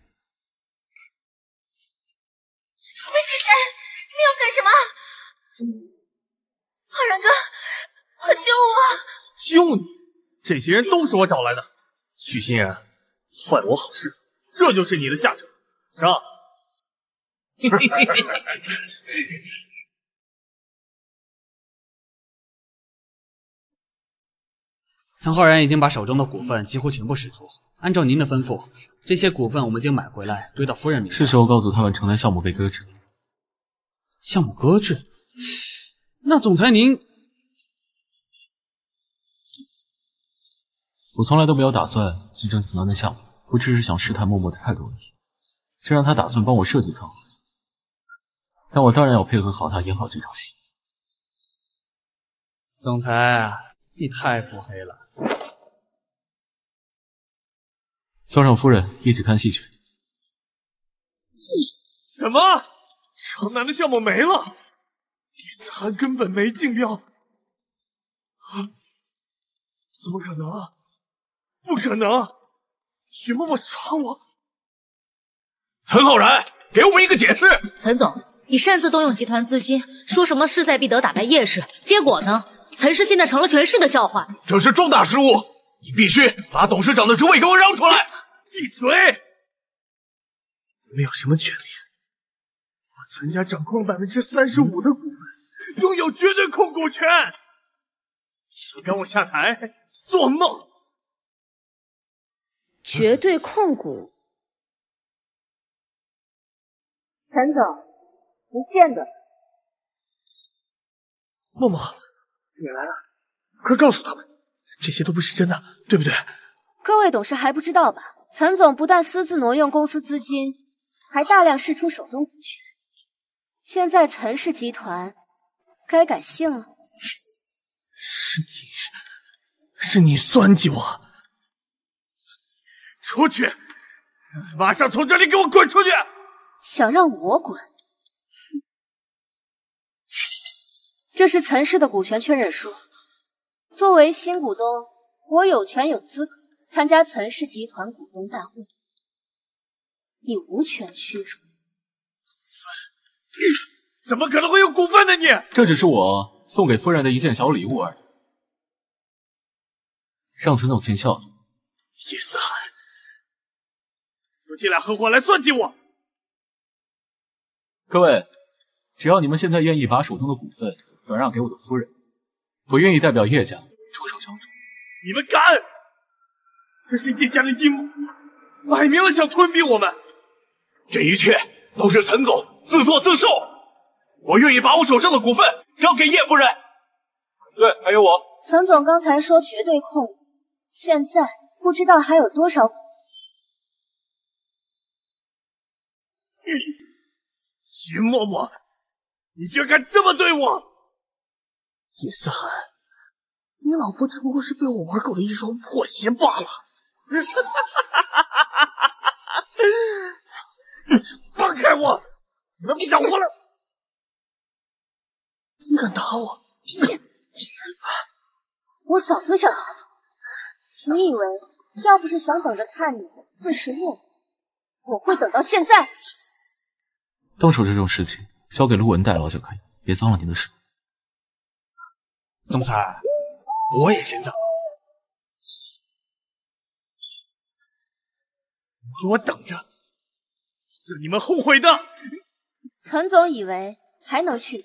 你是谁？你要干什么？浩然哥，快救我！ 救你！这些人都是我找来的。许欣然，坏我好事，这就是你的下场。上！ 岑浩然已经把手中的股份几乎全部使出，按照您的吩咐，这些股份我们已经买回来，堆到夫人名下。 是时候告诉他们城南项目被搁置。 项目搁置？那总裁您…… 我从来都没有打算竞争城南的项目，我只是想试探默默的态度而已。既然他打算帮我设计苍浩，那我当然要配合好他演好这场戏。 总裁，你太腹黑了。 叫上夫人一起看戏去。 什么？城南的项目没了？叶思涵根本没竞标啊？怎么可能？ 不可能！徐嬷嬷耍我！ 陈浩然，给我们一个解释！ 陈总，你擅自动用集团资金，说什么势在必得打败叶氏，结果呢？陈氏现在成了全市的笑话。 这是重大失误，你必须把董事长的职位给我让出来！ 闭嘴！没有什么权利，我陈家掌控35%的股份，拥有绝对控股权。想赶我下台，做梦！ 绝对控股，陈总，不见得。 默默，你来了，快告诉他们，这些都不是真的，对不对？ 各位董事还不知道吧？陈总不但私自挪用公司资金，还大量释出手中股权。现在陈氏集团该改姓了。 是你算计我！出去！马上从这里给我滚出去！ 想让我滚？这是陈氏的股权确认书。作为新股东，我有权有资格参加陈氏集团股东大会，你无权驱逐。 怎么可能会有股份呢？你这只是我送给夫人的一件小礼物而已，让陈总见笑了。 叶思涵，夫妻俩合伙来算计我！ 各位，只要你们现在愿意把手中的股份转让给我的夫人，我愿意代表叶家出手相助。 你们敢！这是叶家的阴谋，摆明了想吞并我们。 这一切都是陈总自作自受，我愿意把我手上的股份让给叶夫人。对，还有我。 陈总刚才说绝对控股，现在不知道还有多少股。 徐嬷嬷，你居然敢这么对我！叶思涵，你老婆只不过是被我玩够的一双破鞋罢了。放开我！你们不想活了？你敢打我？ 我早就想打你。你以为要不是想等着看你自食灭亡，我会等到现在？ 动手这种事情交给陆文代劳就可以，别脏了你的手。 总裁，我也嫌脏，给我等着，让你们后悔的！ 陈总以为还能去？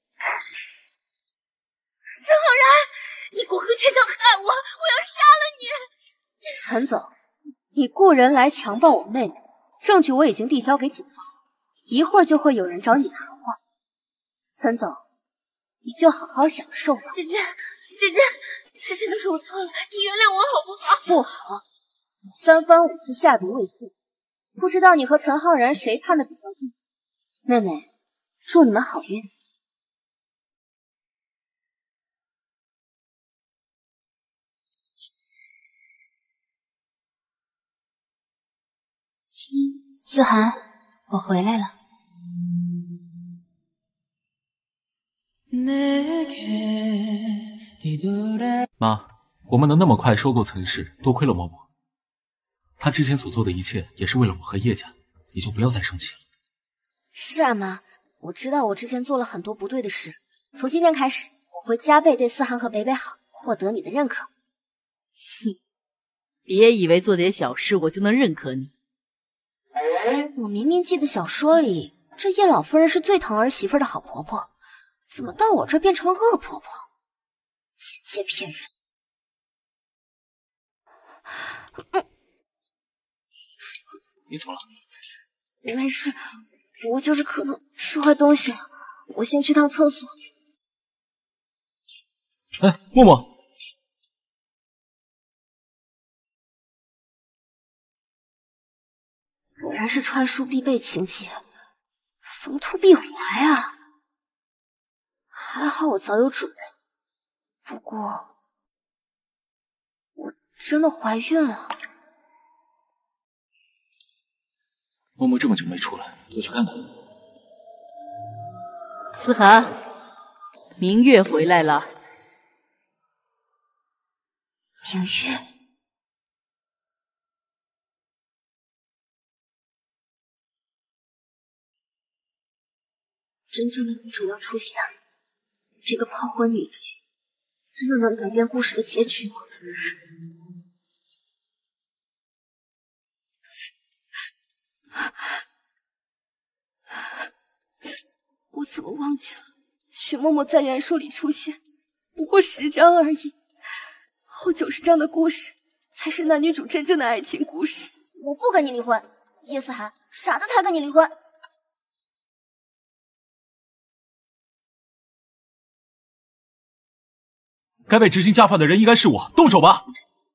陈浩然，你过河拆桥害我，我要杀了你！ 陈总，你雇人来强暴我妹妹，证据我已经递交给警方，一会儿就会有人找你谈话。陈总，你就好好享受吧。 姐姐，这真的是我错了，你原谅我好不好？ 不好，你3番5次下毒未遂，不知道你和陈浩然谁判的比较重。妹妹，祝你们好运。 思涵，我回来了。 妈，我们能那么快收购陈氏，多亏了嬷嬷。她之前所做的一切也是为了我和叶家，你就不要再生气了。 是啊，妈，我知道我之前做了很多不对的事，从今天开始，我会加倍对思涵和北北好，获得你的认可。 哼，别以为做点小事我就能认可你。 我明明记得小说里，这叶老夫人是最疼儿媳妇的好婆婆，怎么到我这变成了恶婆婆？简介骗人！ 你怎么了？ 没事，我就是可能吃坏东西了，我先去趟厕所。 哎，默默， 果然是传书必备情节，逢兔必怀啊！还好我早有准备，不过我真的怀孕了。 默默这么久没出来，我去看看。 思涵，明月回来了。 明月， 真正的女主要出现了，这个炮灰女配真的能改变故事的结局吗？我怎么忘记了？许嬷嬷在原书里出现，不过10章而已，后90章的故事才是男女主真正的爱情故事。 我不跟你离婚，叶思涵，傻子才跟你离婚。 该被执行家法的人应该是我，动手吧！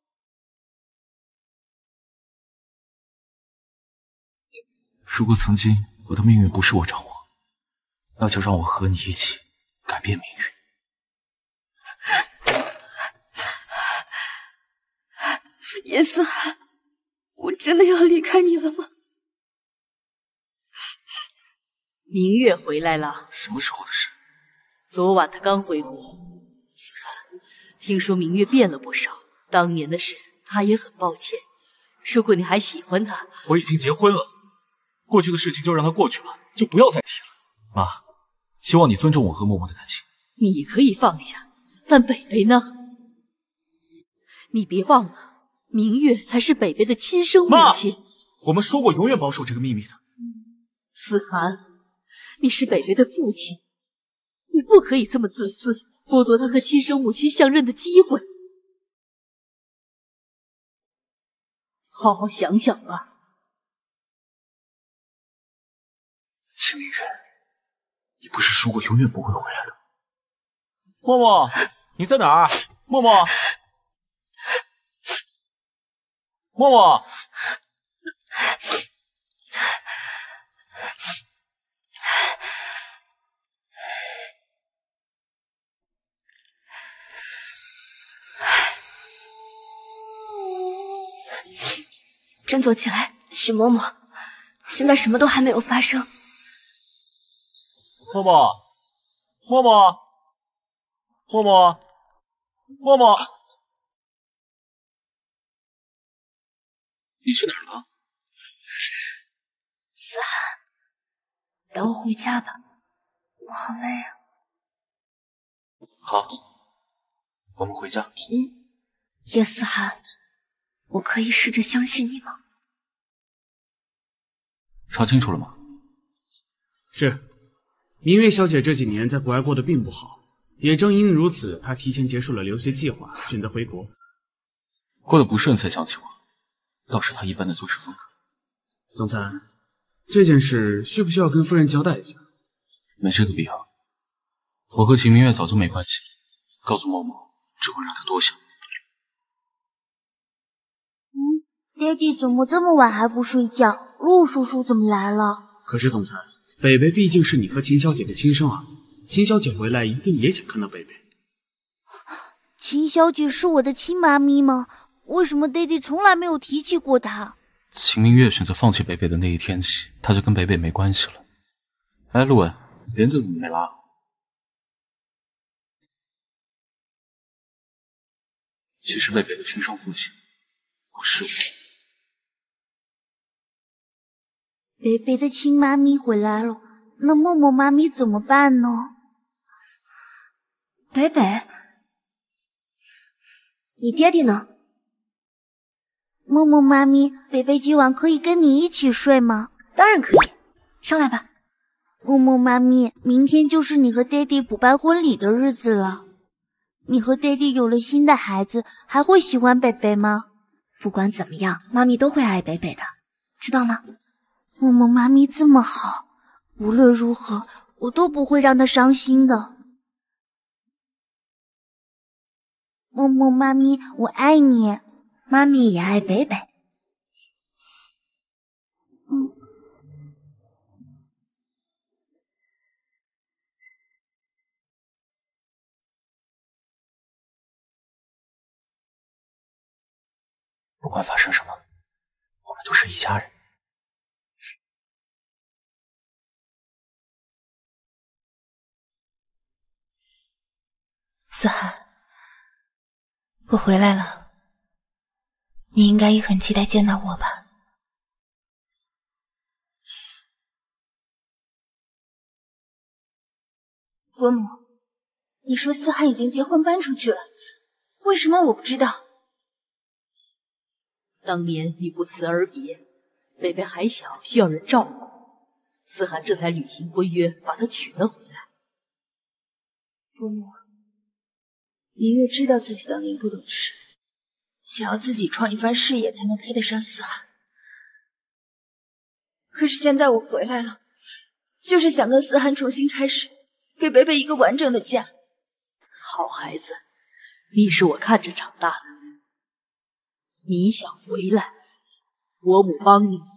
如果曾经我的命运不是我掌握，那就让我和你一起改变命运。 叶思涵，我真的要离开你了吗？ 明月回来了。 什么时候的事？ 昨晚他刚回国。思涵，听说明月变了不少，当年的事他也很抱歉。如果你还喜欢他， 我已经结婚了，过去的事情就让它过去了，就不要再提了。 妈，希望你尊重我和默默的感情。 你可以放下，但北北呢？你别忘了，明月才是北北的亲生母亲。 我们说过永远保守这个秘密的。 思涵，你是北北的父亲，你不可以这么自私，剥夺他和亲生母亲相认的机会。好好想想吧。 秦明月，你不是说过永远不会回来的？ 默默，你在哪儿？默默，默默。 振作起来，许嬷嬷，现在什么都还没有发生。 默默，默默，默默，默默， 你去哪儿了？ 思涵，带我回家吧，我好累啊。 好，我们回家。 叶思涵，我可以试着相信你吗？ 查清楚了吗？ 是，明月小姐这几年在国外过得并不好，也正因如此，她提前结束了留学计划，选择回国。 过得不顺才想起我，倒是她一般的做事风格。 总裁，这件事需不需要跟夫人交代一下？ 没这个必要。我和秦明月早就没关系，告诉默默只会让她多想。 爹地怎么这么晚还不睡觉？陆叔叔怎么来了？ 可是总裁，北北毕竟是你和秦小姐的亲生儿子，秦小姐回来一定也想看到北北。 秦小姐是我的亲妈咪吗？为什么爹地从来没有提起过她？ 秦明月选择放弃北北的那一天起，他就跟北北没关系了。哎，陆文，帘子怎么没拉？其实北北的亲生父亲不是我。 北北的亲妈咪回来了，那默默妈咪怎么办呢？ 北北，你爹地呢？ 默默妈咪，北北今晚可以跟你一起睡吗？ 当然可以，上来吧。 默默妈咪，明天就是你和爹地补办婚礼的日子了。你和爹地有了新的孩子，还会喜欢北北吗？ 不管怎么样，妈咪都会爱北北的，知道吗？ 默默妈咪这么好，无论如何我都不会让她伤心的。默默妈咪，我爱你。 妈咪也爱北北。 不管发生什么，我们都是一家人。 思涵，我回来了，你应该也很期待见到我吧？ 伯母，你说思涵已经结婚搬出去了，为什么我不知道？ 当年你不辞而别，北北还小，需要人照顾，思涵这才履行婚约，把她娶了回来。 伯母，明月知道自己当年不懂事，想要自己创一番事业才能配得上思涵。可是现在我回来了，就是想跟思涵重新开始，给北北一个完整的家。 好孩子，你是我看着长大的，你想回来，伯母帮你。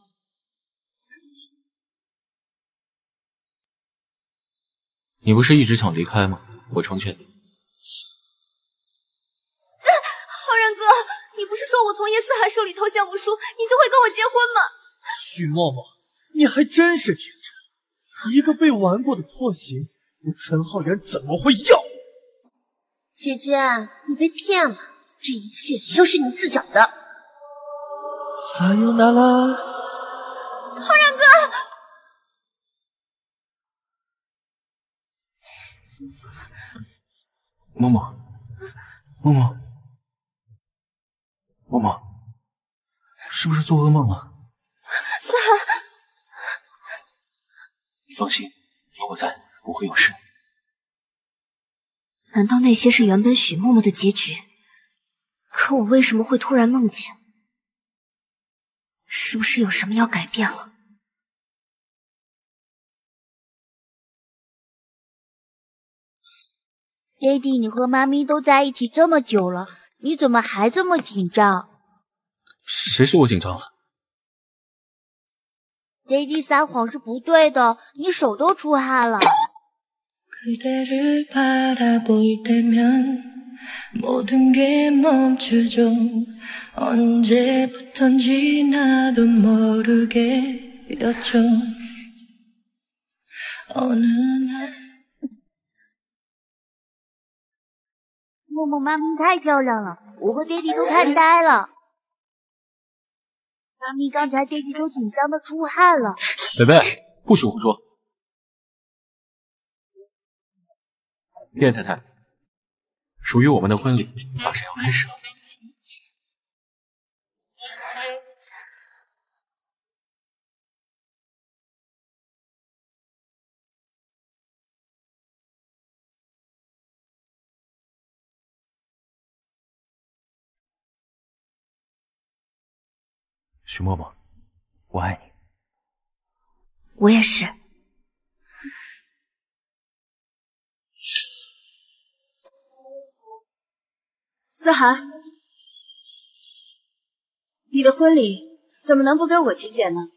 你不是一直想离开吗？我成全你。 浩然哥，你不是说我从叶思涵手里投降无数，你就会跟我结婚吗？ 许默默，你还真是天真，一个被玩过的破鞋，我岑浩然怎么会要？ 姐姐，你被骗了，这一切都是你自找的。 撒由那拉， 浩然哥。 默默，默默，默默，是不是做噩梦了？ 思涵， 你放心，有我在，不会有事。 难道那些是原本许默默的结局？可我为什么会突然梦见？是不是有什么要改变了？ 爹地，你和妈咪都在一起这么久了，你怎么还这么紧张？ 谁说我紧张了？ 爹地撒谎是不对的，你手都出汗了。默默妈咪太漂亮了，我和爹地都看呆了。妈咪刚才爹地都紧张的出汗了。 北北，不许胡说！叶太太，属于我们的婚礼马上要开始了。许默默，我爱你。 我也是。思涵，你的婚礼怎么能不给我请柬呢？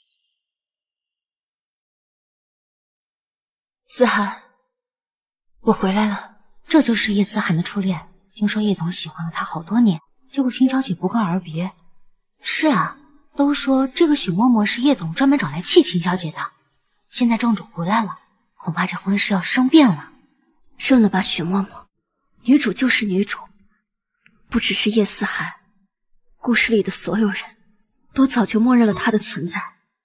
思涵，我回来了。 这就是叶思涵的初恋。听说叶总喜欢了她好多年，结果秦小姐不告而别。是啊，都说这个许默默是叶总专门找来气秦小姐的。现在正主回来了，恐怕这婚事要生变了。 认了吧，许默默，女主就是女主，不只是叶思涵，故事里的所有人都早就默认了她的存在。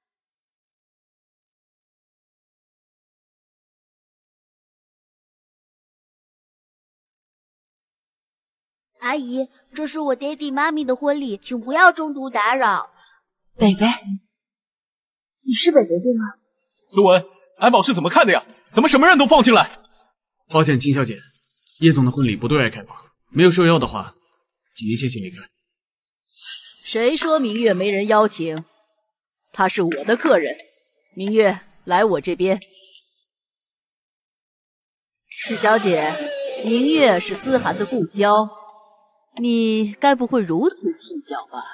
阿姨，这是我爹地妈咪的婚礼，请不要中途打扰。 北北，你是北北对吗？ 陆文，安保是怎么看的呀？怎么什么人都放进来？ 抱歉，金小姐，叶总的婚礼不对外开放，没有受邀的话，请您先行离开。 谁说明月没人邀请？他是我的客人。明月，来我这边。许小姐，明月是思涵的故交，你该不会如此计较吧？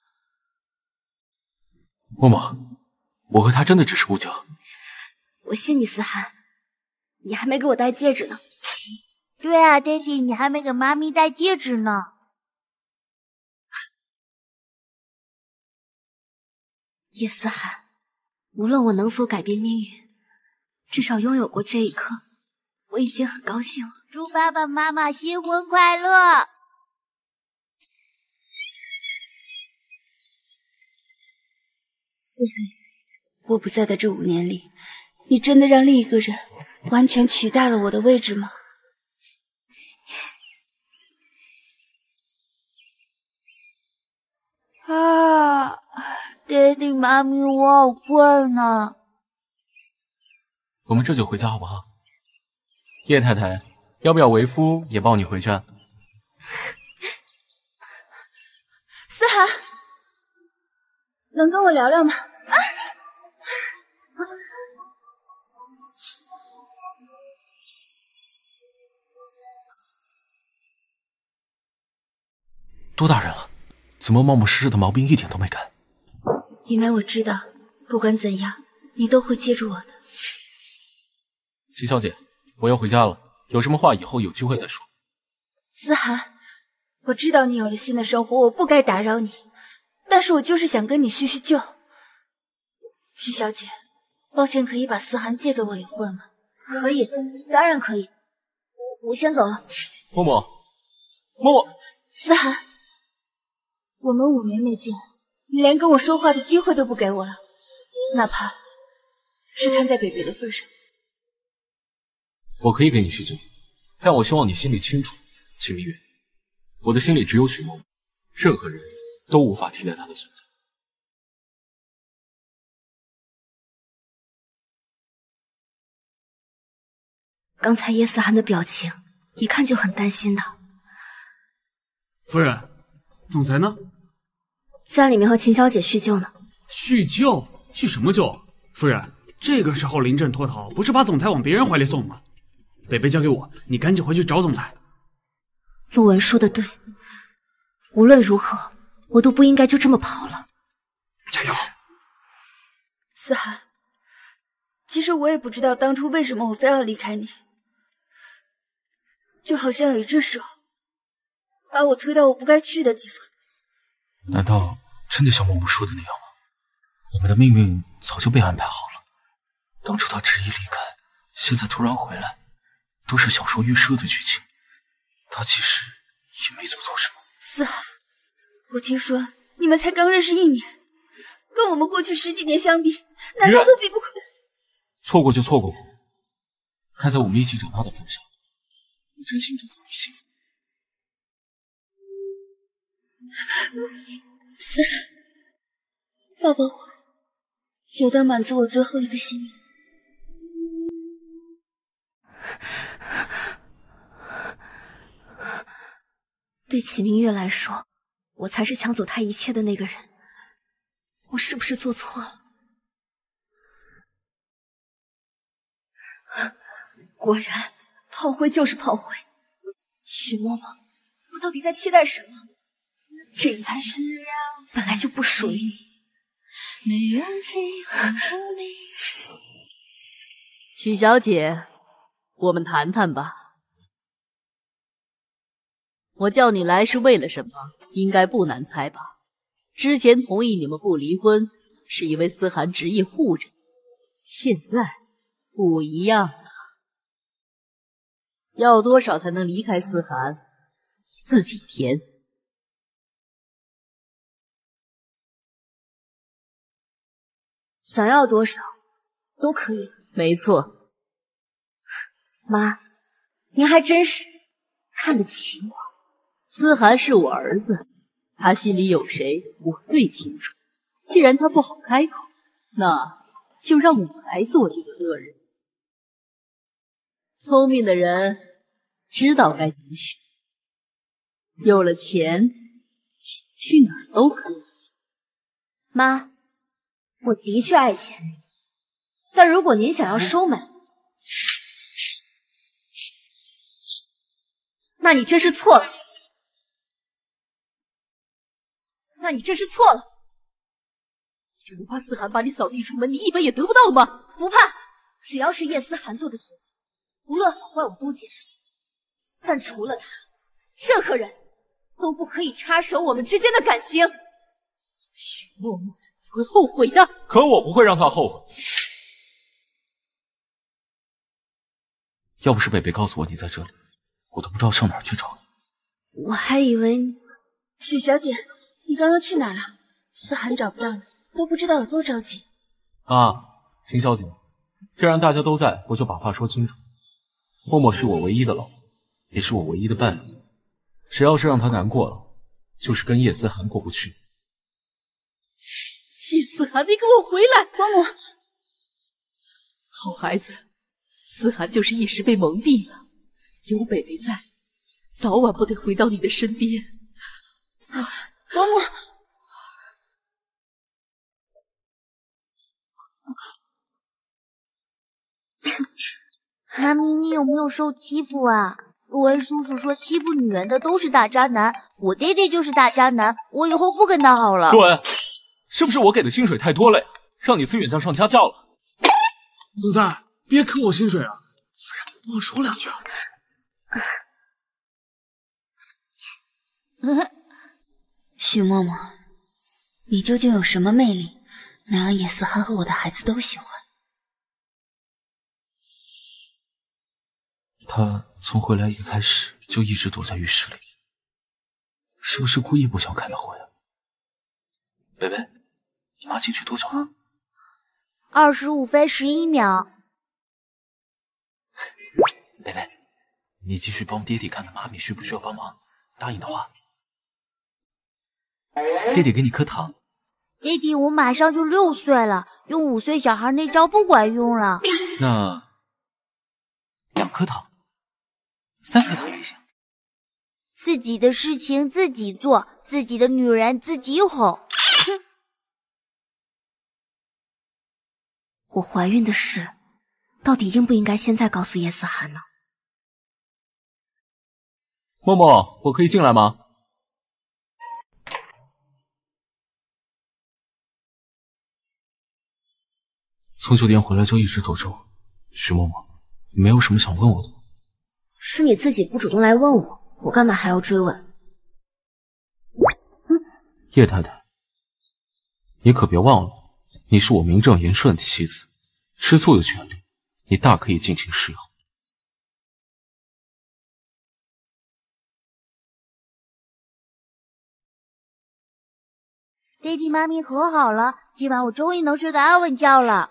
默默，我和他真的只是故交。 我信你，思涵，你还没给我戴戒指呢。 对啊，爹地，你还没给妈咪戴戒指呢。 叶思涵，无论我能否改变命运，至少拥有过这一刻，我已经很高兴了。 祝爸爸妈妈新婚快乐！ 思涵，我不在的这5年里，你真的让另一个人完全取代了我的位置吗？啊，爹地妈咪，我好困啊！ 我们这就回家好不好？叶太太，要不要为夫也抱你回去？ 思涵，能跟我聊聊吗？啊！ 多大人了，怎么冒冒失失的毛病一点都没改？ 因为我知道，不管怎样，你都会接住我的。 秦小姐，我要回家了，有什么话以后有机会再说。 思涵，我知道你有了新的生活，我不该打扰你，但是我就是想跟你叙叙旧。徐小姐，抱歉，可以把思涵借给我一会儿吗？ 可以，当然可以。我先走了。 默默，默默， 思涵，我们5年没见，你连跟我说话的机会都不给我了，哪怕是看在北北的份上。 我可以给你叙旧，但我希望你心里清楚，秦明月，我的心里只有许默默，任何人都无法替代她的存在。 刚才叶思涵的表情，一看就很担心的。 夫人，总裁呢？ 在里面和秦小姐叙旧呢。 叙旧？叙什么旧？夫人，这个时候临阵脱逃，不是把总裁往别人怀里送吗？北北交给我，你赶紧回去找总裁。 陆文说的对，无论如何，我都不应该就这么跑了。 加油！ 思涵，其实我也不知道当初为什么我非要离开你，就好像有一只手把我推到我不该去的地方。 难道真的像默默说的那样吗？我们的命运早就被安排好了。当初他执意离开，现在突然回来，都是小说预设的剧情。他其实也没做错什么。 思涵，我听说你们才刚认识1年，跟我们过去10几年相比，难道都比不过？ 错过就错过吧，看在我们一起长大的份上，我真心祝福你幸福。 思涵，抱抱我，就当满足我最后一个心愿。 对秦明月来说，我才是抢走他一切的那个人。我是不是做错了？果然，炮灰就是炮灰。许嬷嬷，我到底在期待什么？这一切本来就不属于你。 许小姐，我们谈谈吧。我叫你来是为了什么？应该不难猜吧。之前同意你们不离婚，是因为思涵执意护着你。现在不一样了，要多少才能离开思涵？你自己填。 想要多少都可以。 没错。 妈，您还真是看得起我。 思涵是我儿子，他心里有谁，我最清楚。既然他不好开口，那就让我来做这个恶人。聪明的人知道该怎么选，有了钱，去哪儿都可以。 妈，我的确爱钱，但如果您想要收买，那你真是错了。那你真是错了！ 你就不怕思涵把你扫地出门，你一分也得不到吗？ 不怕，只要是叶思涵做的决定，无论好坏我都接受。但除了他，任何人都不可以插手我们之间的感情。 许默默，你会后悔的。 可我不会让他后悔。要不是北北告诉我你在这里，我都不知道上哪儿去找你。 我还以为你…… 许小姐，你刚刚去哪儿了？思涵找不到你，都不知道有多着急。 啊，秦小姐， 既然大家都在，我就把话说清楚。默默是我唯一的老婆，也是我唯一的伴侣。只要是让她难过了，就是跟叶思涵过不去。 叶思涵，你给我回来！ 伯母， 好孩子，思涵就是一时被蒙蔽了，有北北在，早晚不得回到你的身边。 伯母。 妈咪，你有没有受欺负啊？陆恩叔叔说欺负女人的都是大渣男，我爹爹就是大渣男，我以后不跟他好了。 陆恩，是不是我给的薪水太多了呀？让你自远江上家教了？ 总裁，别扣我薪水啊！帮我说两句啊。 许默默，你究竟有什么魅力，能让叶思涵和我的孩子都喜欢？ 他从回来一开始就一直躲在浴室里，是不是故意不想看到我呀？北北，你妈进去多久了 ？25分11秒。 北北，你继续帮爹地看看妈咪需不需要帮忙，答应的话，爹地给你颗糖。 爹地，我马上就6岁了，用5岁小孩那招不管用了。 那2颗糖，3颗糖也行。 自己的事情自己做，自己的女人自己哄。哼！ 我怀孕的事，到底应不应该现在告诉叶思涵呢？ 默默，我可以进来吗？从酒店回来就一直躲着我，徐默默，你没有什么想问我的吗？ 是你自己不主动来问我，我干嘛还要追问？ 叶太太，你可别忘了，你是我名正言顺的妻子，吃醋的权利，你大可以尽情使用。 爹地妈咪和好了，今晚我终于能睡个安稳觉了。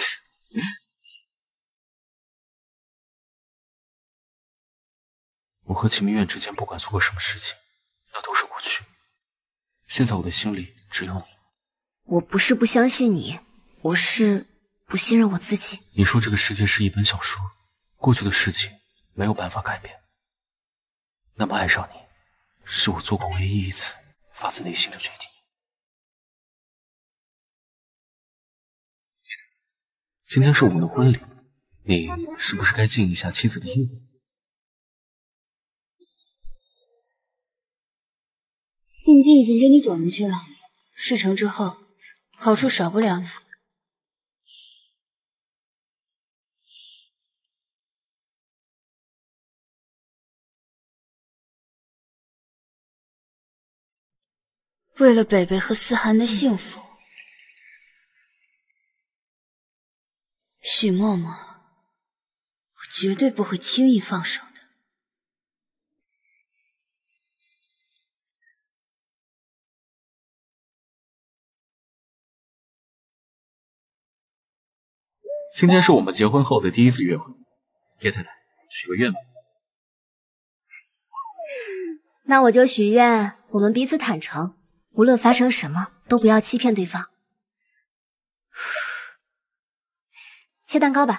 我和秦明月之间不管做过什么事情，那都是过去。现在我的心里只有你。 我不是不相信你，我是不信任我自己。 你说这个世界是一本小说，过去的事情没有办法改变。那么爱上你，是我做过唯一一次发自内心的决定。今天是我们的婚礼，你是不是该尽一下妻子的义务？ 定金已经给你转过去了，事成之后，好处少不了你。为了北北和思涵的幸福，许默默，我绝对不会轻易放手的。 今天是我们结婚后的第一次约会，叶太太，许个愿吧。 那我就许愿，我们彼此坦诚，无论发生什么，都不要欺骗对方。切蛋糕吧。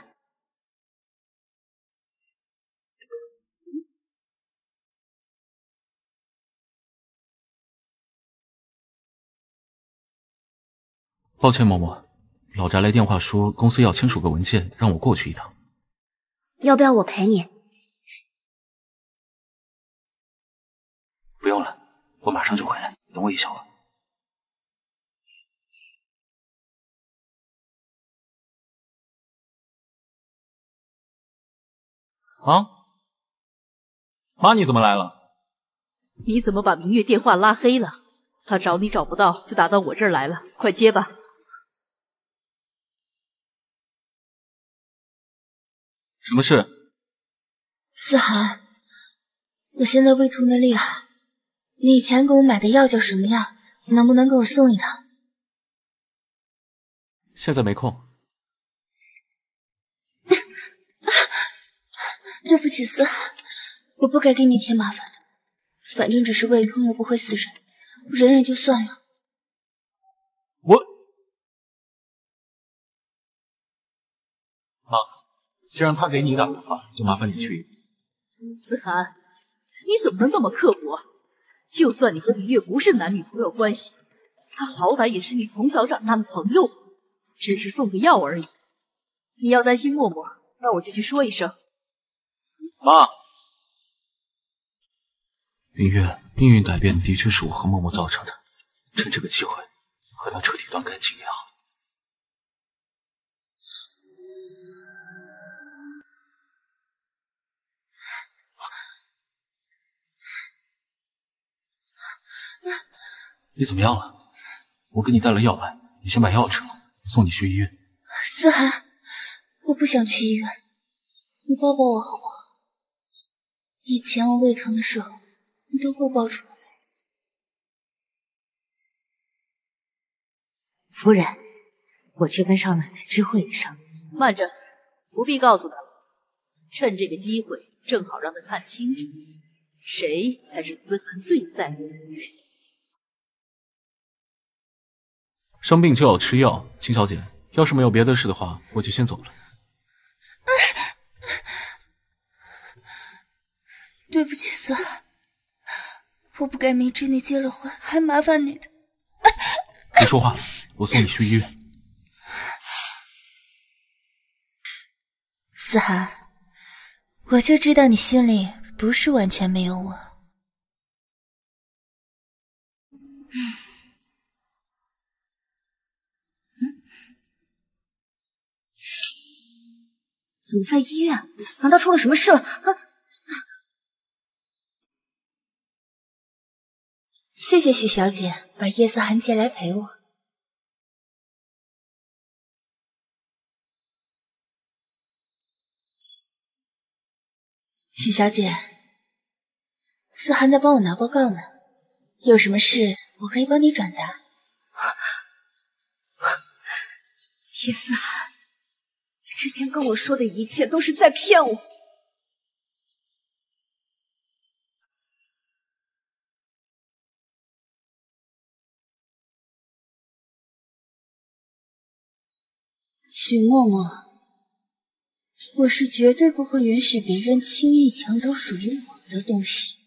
抱歉，默默，老翟来电话说公司要签署个文件，让我过去一趟。 要不要我陪你？ 不用了，我马上就回来，等我一小会儿。啊，妈，你怎么来了？ 你怎么把明月电话拉黑了？他找你找不到，就打到我这儿来了，快接吧。 什么事？ 思涵，我现在胃痛的厉害，你以前给我买的药叫什么药？能不能给我送一趟？ 现在没空。 对不起，思涵，我不该给你添麻烦的。反正只是胃痛又不会死人，忍忍就算了。 妈，既然他给你打电话，就麻烦你去。 思涵，你怎么能那么刻薄？就算你和李月不是男女朋友关系，他好歹也是你从小长大的朋友，只是送个药而已。你要担心默默，那我就去说一声。 妈，明月，命运改变的确是我和默默造成的，趁这个机会和他彻底断干净也好。你怎么样了？我给你带了药来，你先把药吃了，我送你去医院。 思涵，我不想去医院，你抱抱我好不好？以前我胃疼的时候，你都会抱住我。 夫人，我去跟少奶奶知会一声。 慢着，不必告诉他了，趁这个机会，正好让他看清楚，谁才是思涵最在乎的人。 生病就要吃药，秦小姐，要是没有别的事的话，我就先走了。 对不起，思涵，我不该明知你结了婚，还麻烦你的。 别说话了，我送你去医院。 思涵，我就知道你心里不是完全没有我。 怎么在医院？难道出了什么事了？ 谢谢许小姐把叶思涵接来陪我。许小姐，思涵在帮我拿报告呢，有什么事我可以帮你转达。 叶思涵，你之前跟我说的一切都是在骗我。 许默默，我是绝对不会允许别人轻易抢走属于我的东西。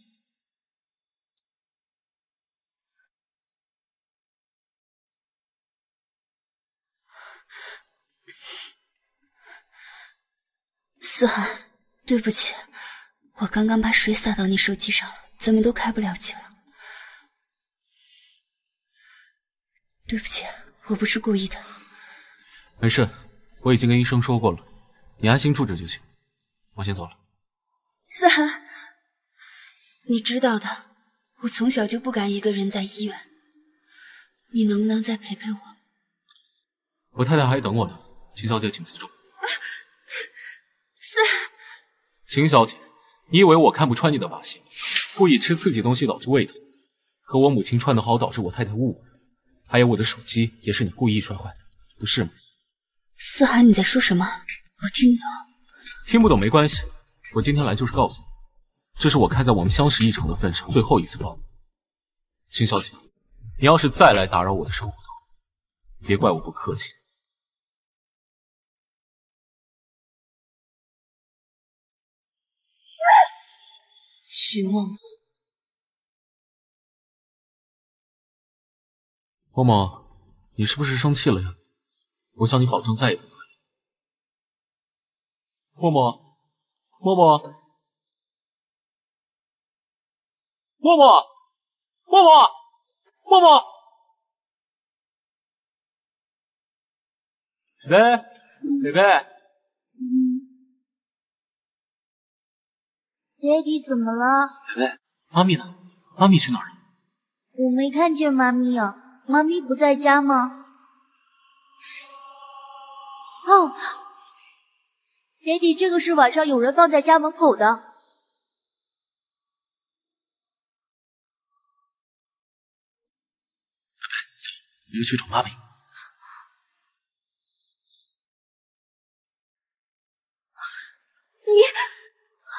思涵，对不起，我刚刚把水洒到你手机上了，怎么都开不了机了。对不起，我不是故意的。 没事，我已经跟医生说过了，你安心住着就行。我先走了。 思涵，你知道的，我从小就不敢一个人在医院，你能不能再陪陪我？ 我太太还等我呢，秦小姐请自重。 思涵， 秦小姐，你以为我看不穿你的把戏？故意吃刺激东西导致胃疼，和我母亲穿得好导致我太太误会，还有我的手机也是你故意摔坏的，不是吗？ 思涵，你在说什么？我听不懂。 听不懂没关系，我今天来就是告诉你，这是我看在我们相识一场的份上最后一次报答。秦小姐，你要是再来打扰我的生活，别怪我不客气。 许默默， 默默，你是不是生气了呀？我向你保证，再也不会。默默，默默，默默，默默，默默，北北，北北， 爹地怎么了？ 北北，妈咪呢？妈咪去哪儿了？ 我没看见妈咪啊，妈咪不在家吗？哦，爹地，这个是晚上有人放在家门口的。 我们去找妈咪。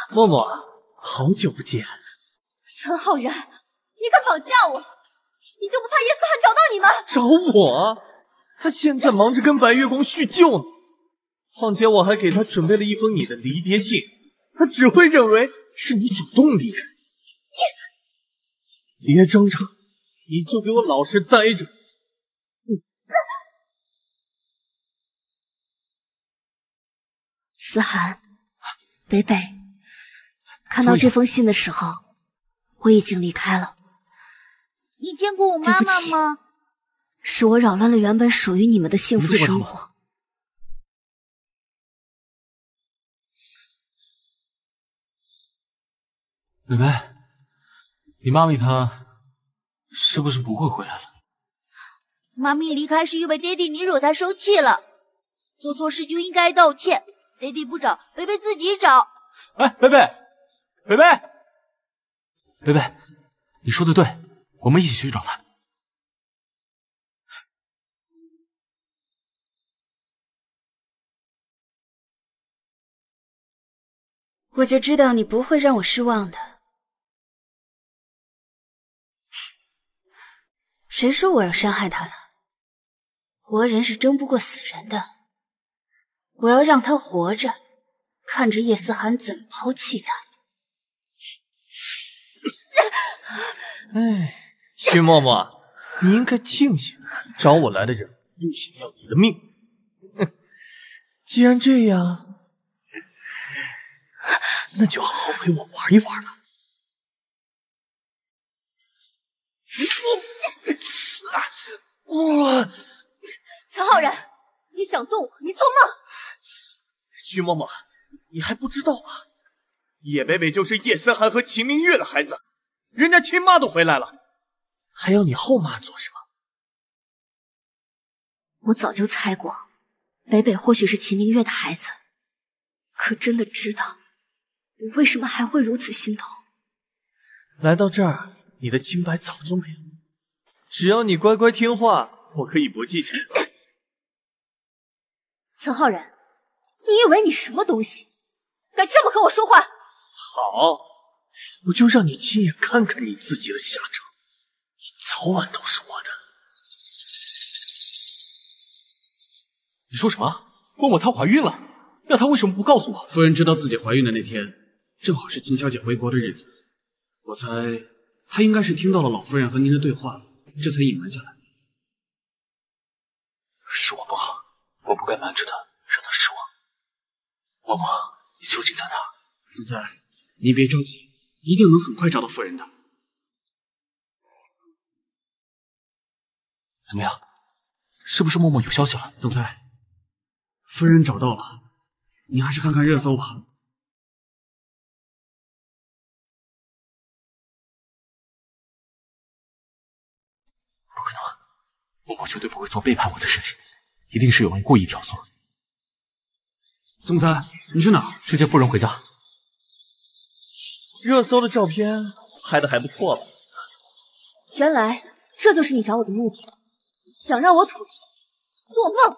默默，好久不见。 岑浩然，你敢绑架我，你就不怕叶思涵找到你吗？ 找我？他现在忙着跟白月宫叙旧呢。况且我还给他准备了一封你的离别信，他只会认为是你主动离开。你别挣扎，你就给我老实待着。 思涵，北北，看到这封信的时候，我已经离开了。 你见过我妈妈吗？ 是我扰乱了原本属于你们的幸福生活。 北北，你妈咪她是不是不会回来了？ 妈咪离开是因为爹地你惹她生气了，做错事就应该道歉。爹地不找，北北自己找。 哎，北北，北北，北北，你说的对，我们一起去找她。 我就知道你不会让我失望的。谁说我要伤害他了？活人是争不过死人的，我要让他活着，看着叶思涵怎么抛弃他。 哎，徐默默，你应该庆幸找我来的人不想要你的命。既然这样，那就好好陪我玩一玩吧。哇！ 岑浩然，你想动我？你做梦！ 徐嬷嬷，你还不知道吧？叶北北就是叶思涵和秦明月的孩子，人家亲妈都回来了，还要你后妈做什么？ 我早就猜过，北北或许是秦明月的孩子，可真的知道我为什么还会如此心痛。 来到这儿，你的清白早就没了。只要你乖乖听话，我可以不计较。 岑浩然，你以为你什么东西，敢这么和我说话？ 好，我就让你亲眼看看你自己的下场，你早晚都是我的。 你说什么？默默她怀孕了，那她为什么不告诉我？ 夫人知道自己怀孕的那天，正好是秦小姐回国的日子。我猜她应该是听到了老夫人和您的对话，这才隐瞒下来。 是我不好，我不该瞒着她，让她失望。默默，你究竟在哪？ 总裁，您别着急，一定能很快找到夫人的。 怎么样？是不是默默有消息了？ 总裁，夫人找到了，您还是看看热搜吧。 不可能，默默绝对不会做背叛我的事情，一定是有人故意挑唆。 总裁，你去哪？ 去接夫人回家。 热搜的照片拍的还不错吧？ 原来这就是你找我的目的，想让我妥协？做梦！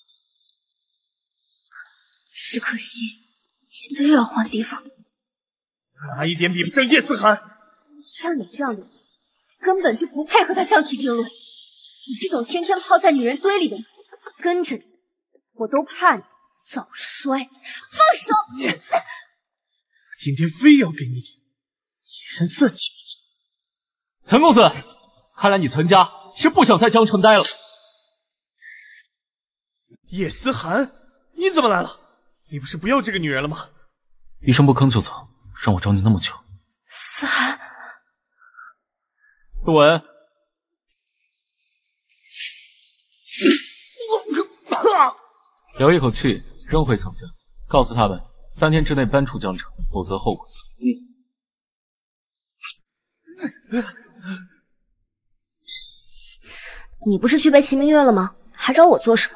只是可惜，现在又要换地方。 哪一点比不上叶思涵？ 像你这样的人，根本就不配和他相提并论。你这种天天泡在女人堆里的人，跟着你，我都怕你早衰。放手！ 今天非要给你颜色瞧瞧。 岑公子，看来你岑家是不想在江城待了。 叶思涵，你怎么来了？你不是不要这个女人了吗？ 一声不吭就走，让我找你那么久。 思涵， 陆文，留一口气，扔回岑家，告诉他们3天之内搬出江城，否则后果自负。 你不是去背秦明月了吗？还找我做什么？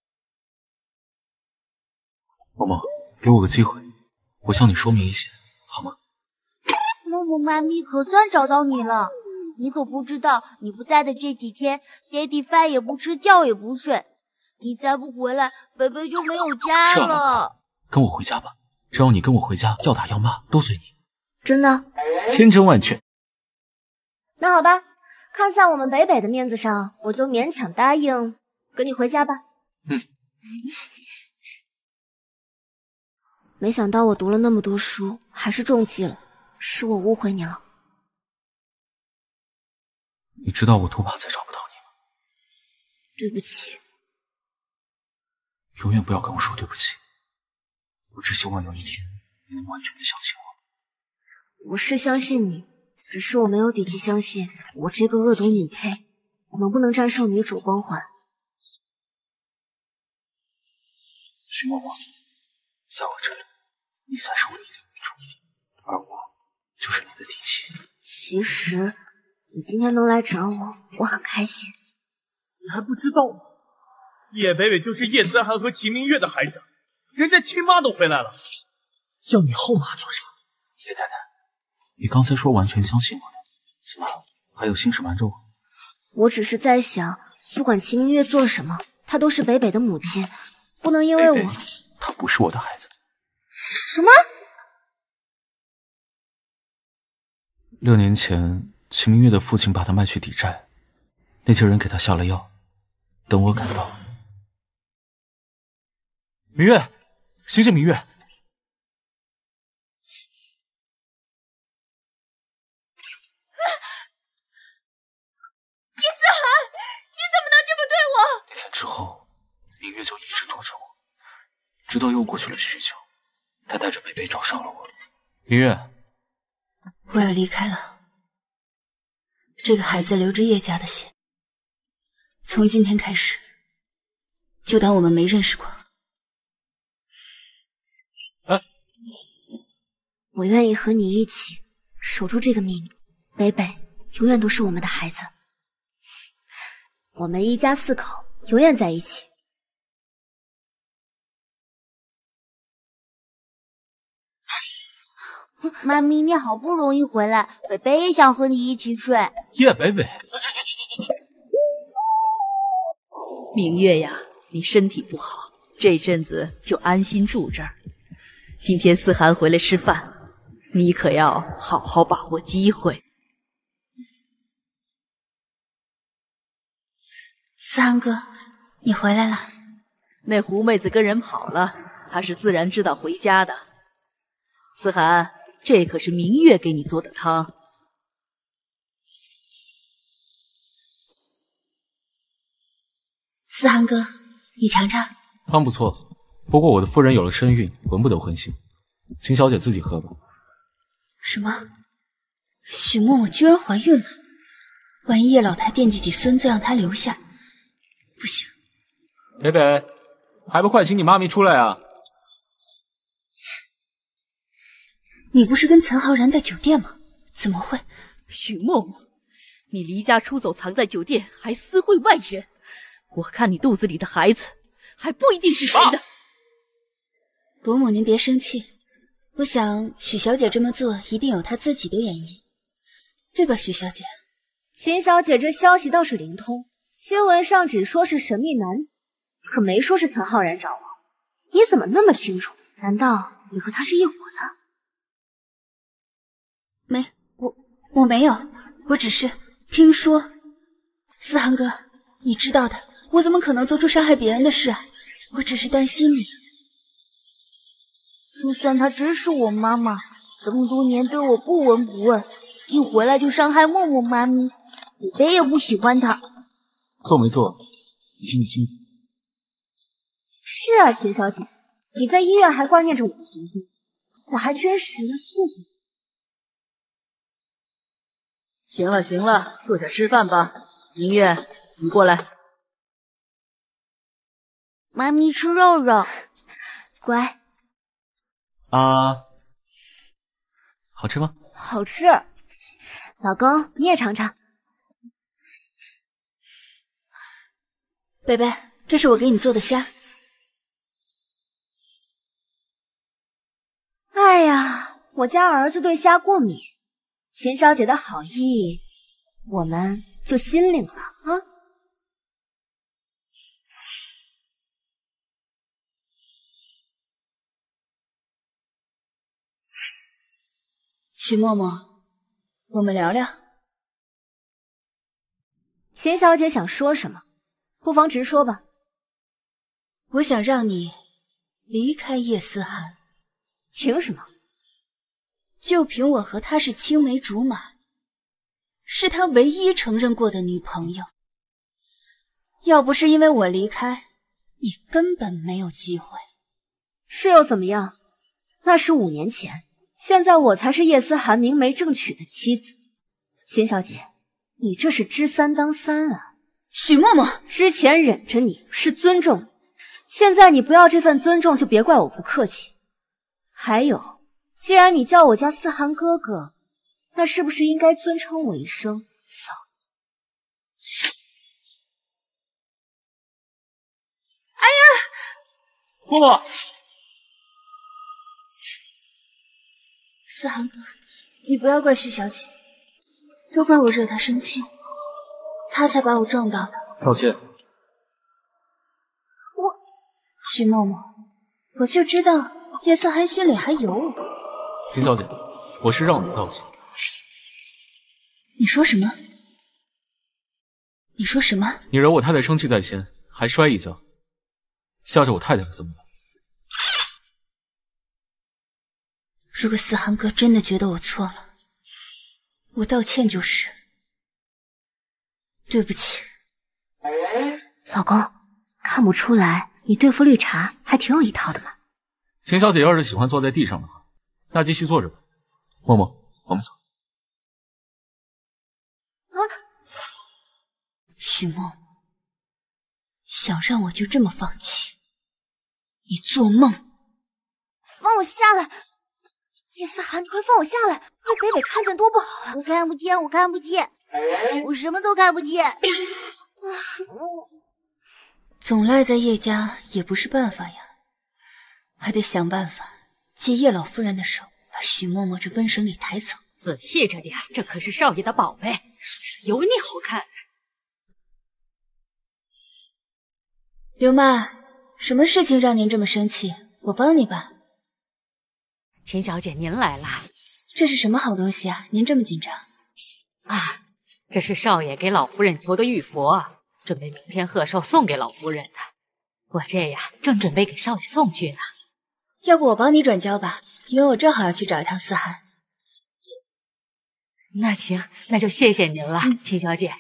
默默，给我个机会，我向你说明一些，好吗？ 默默妈咪可算找到你了，你可不知道，你不在的这几天，爹地饭也不吃，觉也不睡。你再不回来，北北就没有家了。 跟我回家吧， 只要你跟我回家，要打要骂都随你。 真的？ 千真万确。 那好吧，看在我们北北的面子上，我就勉强答应跟你回家吧。没想到我读了那么多书，还是中计了，是我误会你了。 你知道我多怕再找不到你吗？ 对不起。 永远不要跟我说对不起。我只希望有一天你能完全的相信我。 我是相信你，只是我没有底气相信我这个恶毒女配能不能战胜女主光环。 徐嬷嬷，在我这里，你才是唯一的女主，而我就是你的底气。 其实，你今天能来找我，我很开心。 你还不知道吗？叶北北就是叶思涵和齐明月的孩子，人家亲妈都回来了，要你后妈做啥？ 叶太太，你刚才说完全相信我的，怎么还有心事瞒着我？ 我只是在想，不管齐明月做什么，她都是北北的母亲，不能因为我…… 她不是我的孩子。 什么 ？6年前，齐明月的父亲把她卖去抵债，那些人给她下了药，等我赶到。明月，醒醒，明月！叶思涵，你怎么能这么对我？ 那天之后，明月就一直躲着我，直到又过去了许久，她带着北北找上了我。明月， 我要离开了。这个孩子流着叶家的血，从今天开始，就当我们没认识过。 我愿意和你一起守住这个秘密，北北永远都是我们的孩子，我们一家4口永远在一起。 妈咪，你好不容易回来，北北也想和你一起睡。 叶北北， 明月呀，你身体不好，这阵子就安心住这儿。今天思涵回来吃饭，你可要好好把握机会。 思涵哥，你回来了。 那胡妹子跟人跑了，她是自然知道回家的。思涵，这可是明月给你做的汤。 思涵哥，你尝尝。 汤不错，不过我的夫人有了身孕，闻不得荤腥，秦小姐自己喝吧。 什么？许嬷嬷居然怀孕了？万一叶老太惦记起孙子，让她留下，不行。 北北，还不快请你妈咪出来啊！ 你不是跟岑浩然在酒店吗？怎么会？ 许嬷嬷，你离家出走，藏在酒店，还私会外人，我看你肚子里的孩子还不一定是谁的。 伯母，您别生气，我想许小姐这么做一定有她自己的原因，对吧，许小姐？ 秦小姐这消息倒是灵通，新闻上只说是神秘男子，可没说是岑浩然找我。你怎么那么清楚？难道你和他是一伙的？ 我没有，我只是听说。思涵哥，你知道的，我怎么可能做出伤害别人的事啊？我只是担心你。 就算她真是我妈妈，这么多年对我不闻不问，一回来就伤害默默妈咪，北北也不喜欢她。 错没错，你心里清楚。 是啊，秦小姐，你在医院还挂念着我的行踪，我还真是要谢谢你。 行了行了，坐下吃饭吧。明月，你过来。 妈咪吃肉肉， 乖。 啊，好吃吗？ 好吃。老公，你也尝尝。 贝贝，这是我给你做的虾。 哎呀，我家儿子对虾过敏，秦小姐的好意，我们就心领了啊。 许嬷嬷，我们聊聊。 秦小姐想说什么，不妨直说吧。 我想让你离开叶思涵。 凭什么？ 就凭我和他是青梅竹马，是他唯一承认过的女朋友。要不是因为我离开，你根本没有机会。 是又怎么样？那是5年前，现在我才是叶思涵明媒正娶的妻子。秦小姐，你这是知三当三啊！ 许嬷嬷， 之前忍着你是尊重你，现在你不要这份尊重，就别怪我不客气。还有，既然你叫我家思涵哥哥，那是不是应该尊称我一声嫂子？ 哎呀， 嬷嬷， 思涵哥，你不要怪徐小姐，都怪我惹她生气，她才把我撞到的。 道歉。 徐嬷嬷，我就知道叶思涵心里还有我。 秦小姐，我是让你道歉。 你说什么？你说什么？ 你惹我太太生气在先，还摔一跤，吓着我太太了怎么办？ 如果思涵哥真的觉得我错了，我道歉就是。对不起。 老公，看不出来你对付绿茶还挺有一套的嘛。 秦小姐要是喜欢坐在地上的话，那继续坐着吧。嬷嬷，我们走。 许嬷嬷，想让我就这么放弃？你做梦！ 放我下来！叶思涵，你快放我下来！被北北看见多不好啊！ 我看不见，我看不见，我什么都看不见。总赖在叶家也不是办法呀，还得想办法借叶老夫人的手，把许嬷嬷这瘟神给抬走。 仔细着点，这可是少爷的宝贝，睡了有你好看。 刘妈，什么事情让您这么生气？我帮你吧。 秦小姐，您来啦。 这是什么好东西啊？您这么紧张啊？这是少爷给老夫人求的玉佛，准备明天贺寿送给老夫人的。我这呀，正准备给少爷送去呢。 要不我帮你转交吧，因为我正好要去找一趟思涵。 那行，那就谢谢您了，秦小姐。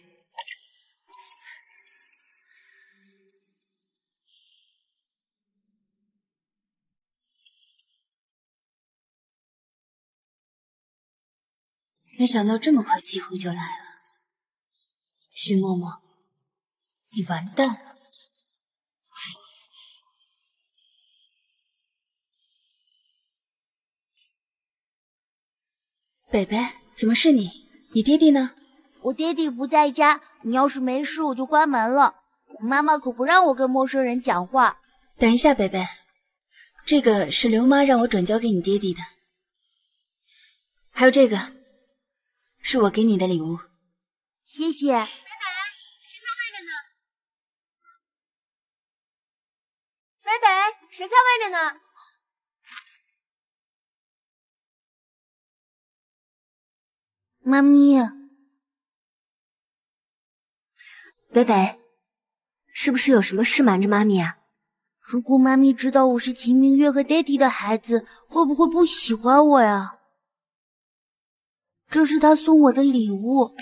没想到这么快机会就来了，徐嬷嬷，你完蛋了！北北，怎么是你？你爹地呢？ 我爹地不在家，你要是没事我就关门了。我妈妈可不让我跟陌生人讲话。 等一下，北北，这个是刘妈让我转交给你爹地的，还有这个。是我给你的礼物， 谢谢。 北北，谁在外面呢？ 北北，谁在外面呢？ 妈咪， 北北，是不是有什么事瞒着妈咪啊？ 如果妈咪知道我是秦明月和爹地的孩子，会不会不喜欢我呀？这是他送我的礼物，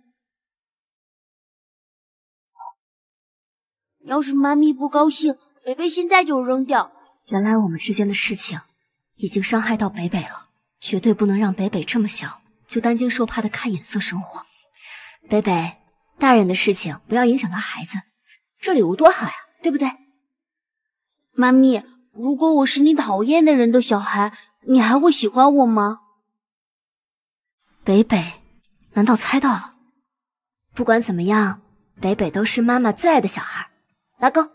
要是妈咪不高兴，北北现在就扔掉。 原来我们之间的事情已经伤害到北北了，绝对不能让北北这么小就担惊受怕的看眼色生活。北北，大人的事情不要影响到孩子，这礼物多好呀，对不对？ 妈咪，如果我是你讨厌的人的小孩，你还会喜欢我吗？ 北北，难道猜到了？不管怎么样，北北都是妈妈最爱的小孩。拉钩。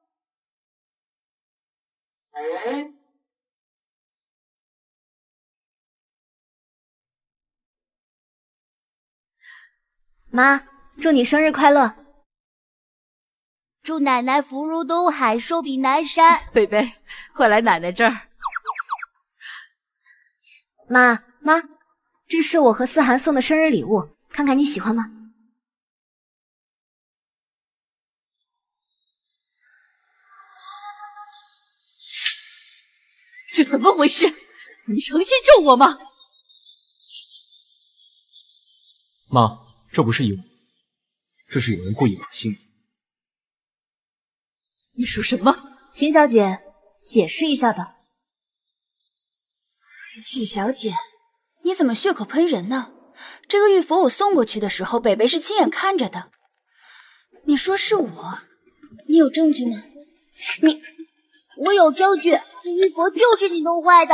妈，祝你生日快乐！ 祝奶奶福如东海，寿比南山。 北北，快来奶奶这儿。 妈， 这是我和思涵送的生日礼物，看看你喜欢吗？ 这怎么回事？你诚心咒我吗？ 妈，这不是意外，这是有人故意把心。 你说什么？ 秦小姐，解释一下吧。 许小姐，你怎么血口喷人呢？这个玉佛我送过去的时候，北北是亲眼看着的。你说是我，你有证据吗？ 我有证据，这玉佛就是你弄坏的。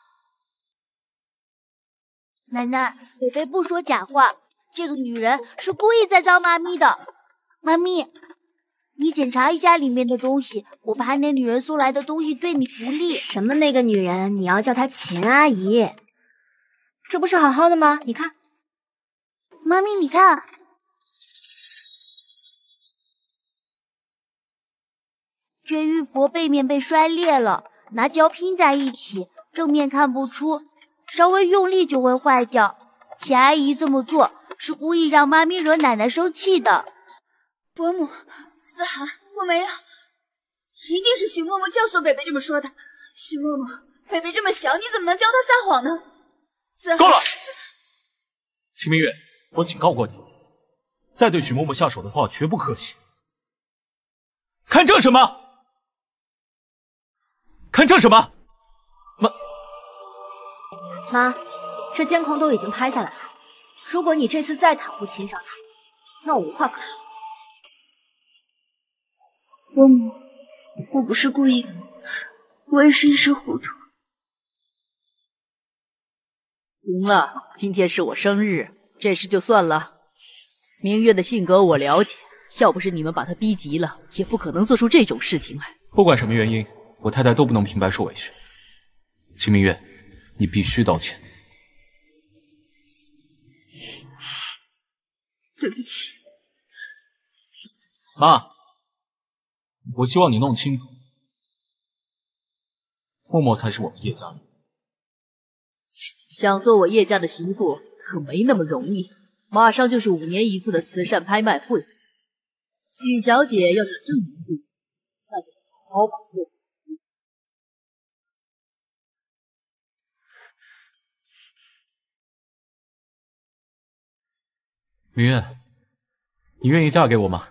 奶奶，北北不说假话，这个女人是故意在糟妈咪的。妈咪，你检查一下里面的东西，我怕那女人送来的东西对你不利。 什么那个女人？你要叫她秦阿姨。这不是好好的吗？你看， 妈咪，你看。这玉佛背面被摔裂了，拿胶拼在一起，正面看不出，稍微用力就会坏掉。秦阿姨这么做是故意让妈咪惹奶奶生气的。 伯母，思涵，我没有，一定是许嬷嬷教唆北北这么说的。许嬷嬷，北北这么小，你怎么能教他撒谎呢？思涵， 够了！秦明月，我警告过你，再对许嬷嬷下手的话，绝不客气。看这什么？看这什么？ 妈，这监控都已经拍下来了。如果你这次再袒护秦小姐，那我无话可说。 伯母，我不是故意的，我也是一时糊涂。 行了，今天是我生日，这事就算了。明月的性格我了解，要不是你们把她逼急了，也不可能做出这种事情来。 不管什么原因，我太太都不能平白受委屈。秦明月，你必须道歉。 对不起， 妈，我希望你弄清楚，默默才是我们叶家人。 想做我叶家的媳妇可没那么容易，马上就是5年一次的慈善拍卖会，许小姐要想证明自己，那就好好把握住机会。 明月，你愿意嫁给我吗？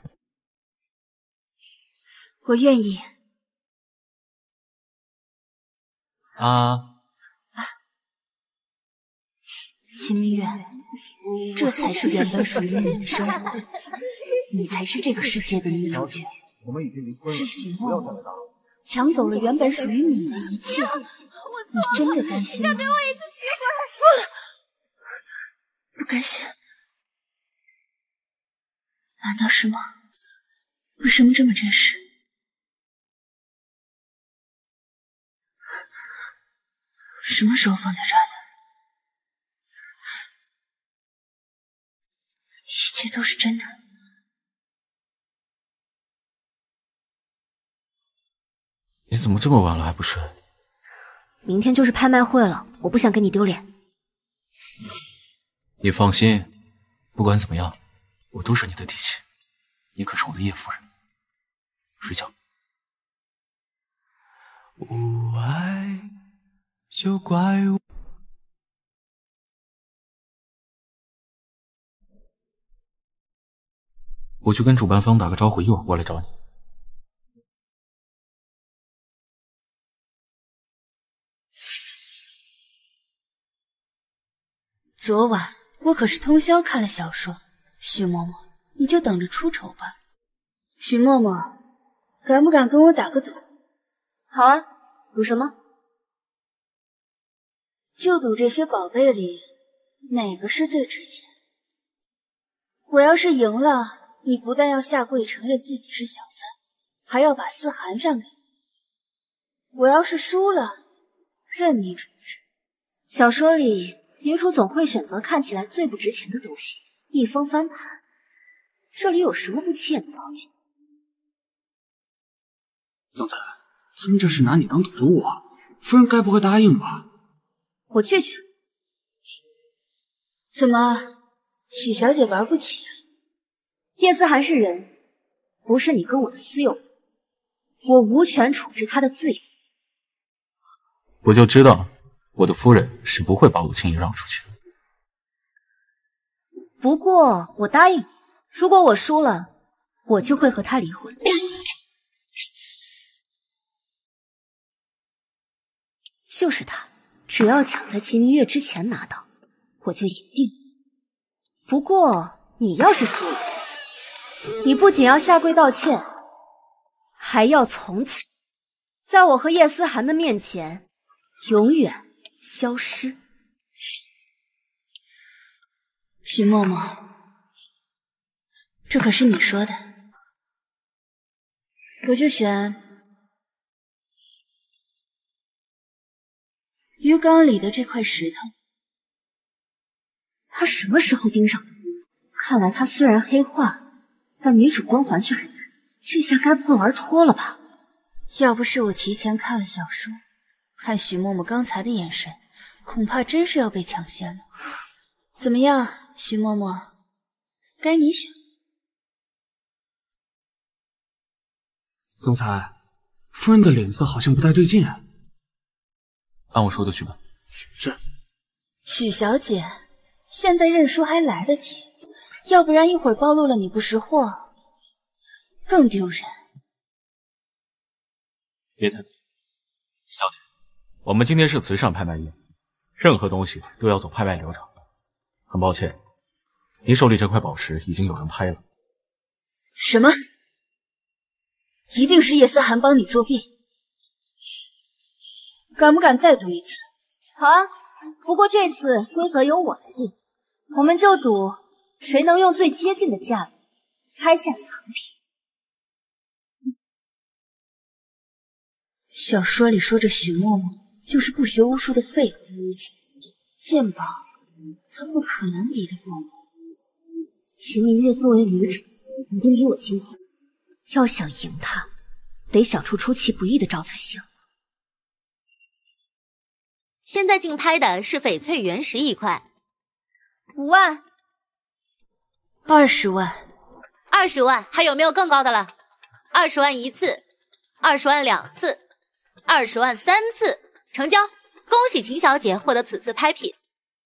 我愿意。秦明月，这才是原本属于你的生活，你才是这个世界的女主角。是许嬷嬷抢走了原本属于你的一切，你真的甘心吗？再给我一次机会！不甘心？难道是吗？为什么这么真实？什么时候放在这儿的？一切都是真的。 你怎么这么晚了还不睡？ 明天就是拍卖会了，我不想跟你丢脸。 你放心，不管怎么样，我都是你的底气。你可是我的叶夫人。睡觉。 无爱就怪我。 我去跟主办方打个招呼，一会儿过来找你。 昨晚我可是通宵看了小说，许嬷嬷，你就等着出丑吧。许嬷嬷，敢不敢跟我打个赌？ 好啊，赌什么？ 就赌这些宝贝里哪个是最值钱。我要是赢了，你不但要下跪承认自己是小三，还要把思涵让给你。我要是输了，任你处置。 小说里女主总会选择看起来最不值钱的东西，逆风翻盘。这里有什么不起眼的毛病？ 总裁，他们这是拿你当赌注啊！夫人该不会答应吧？ 我拒绝。 怎么，许小姐玩不起啊？ 叶思涵是人，不是你跟我的私有物，我无权处置他的自由。 我就知道我的夫人是不会把我轻易让出去的。 不过我答应你，如果我输了，我就会和他离婚。就是他，只要抢在秦明月之前拿到，我就赢定。不过你要是输了，你不仅要下跪道歉，还要从此在我和叶思涵的面前永远消失。 许默默，这可是你说的，我就选鱼缸里的这块石头。 他什么时候盯上的？看来他虽然黑化，但女主光环却还在，这下该不会玩脱了吧？ 要不是我提前看了小说，看许默默刚才的眼神，恐怕真是要被抢先了。怎么样，许默默，该你选。 总裁，夫人的脸色好像不太对劲啊。 按我说的去吧。 是。 许小姐，现在认输还来得及，要不然一会儿暴露了你不识货，更丢人。 叶太太，小姐，我们今天是慈善拍卖业，任何东西都要走拍卖流程。很抱歉，您手里这块宝石已经有人拍了。 什么？一定是叶思涵帮你作弊，敢不敢再赌一次？ 好啊，不过这次规则由我来定，我们就赌谁能用最接近的价格拍下藏品。 小说里说着许默默就是不学无术的废物，鉴宝他不可能比得过我。 秦明月作为女主，肯定比我精明。要想赢他，得想出出其不意的招才行。 现在竞拍的是翡翠原石一块 ，5万 ，20万 ，20万，还有没有更高的了？20万一次，20万2次，20万3次，成交！恭喜秦小姐获得此次拍品。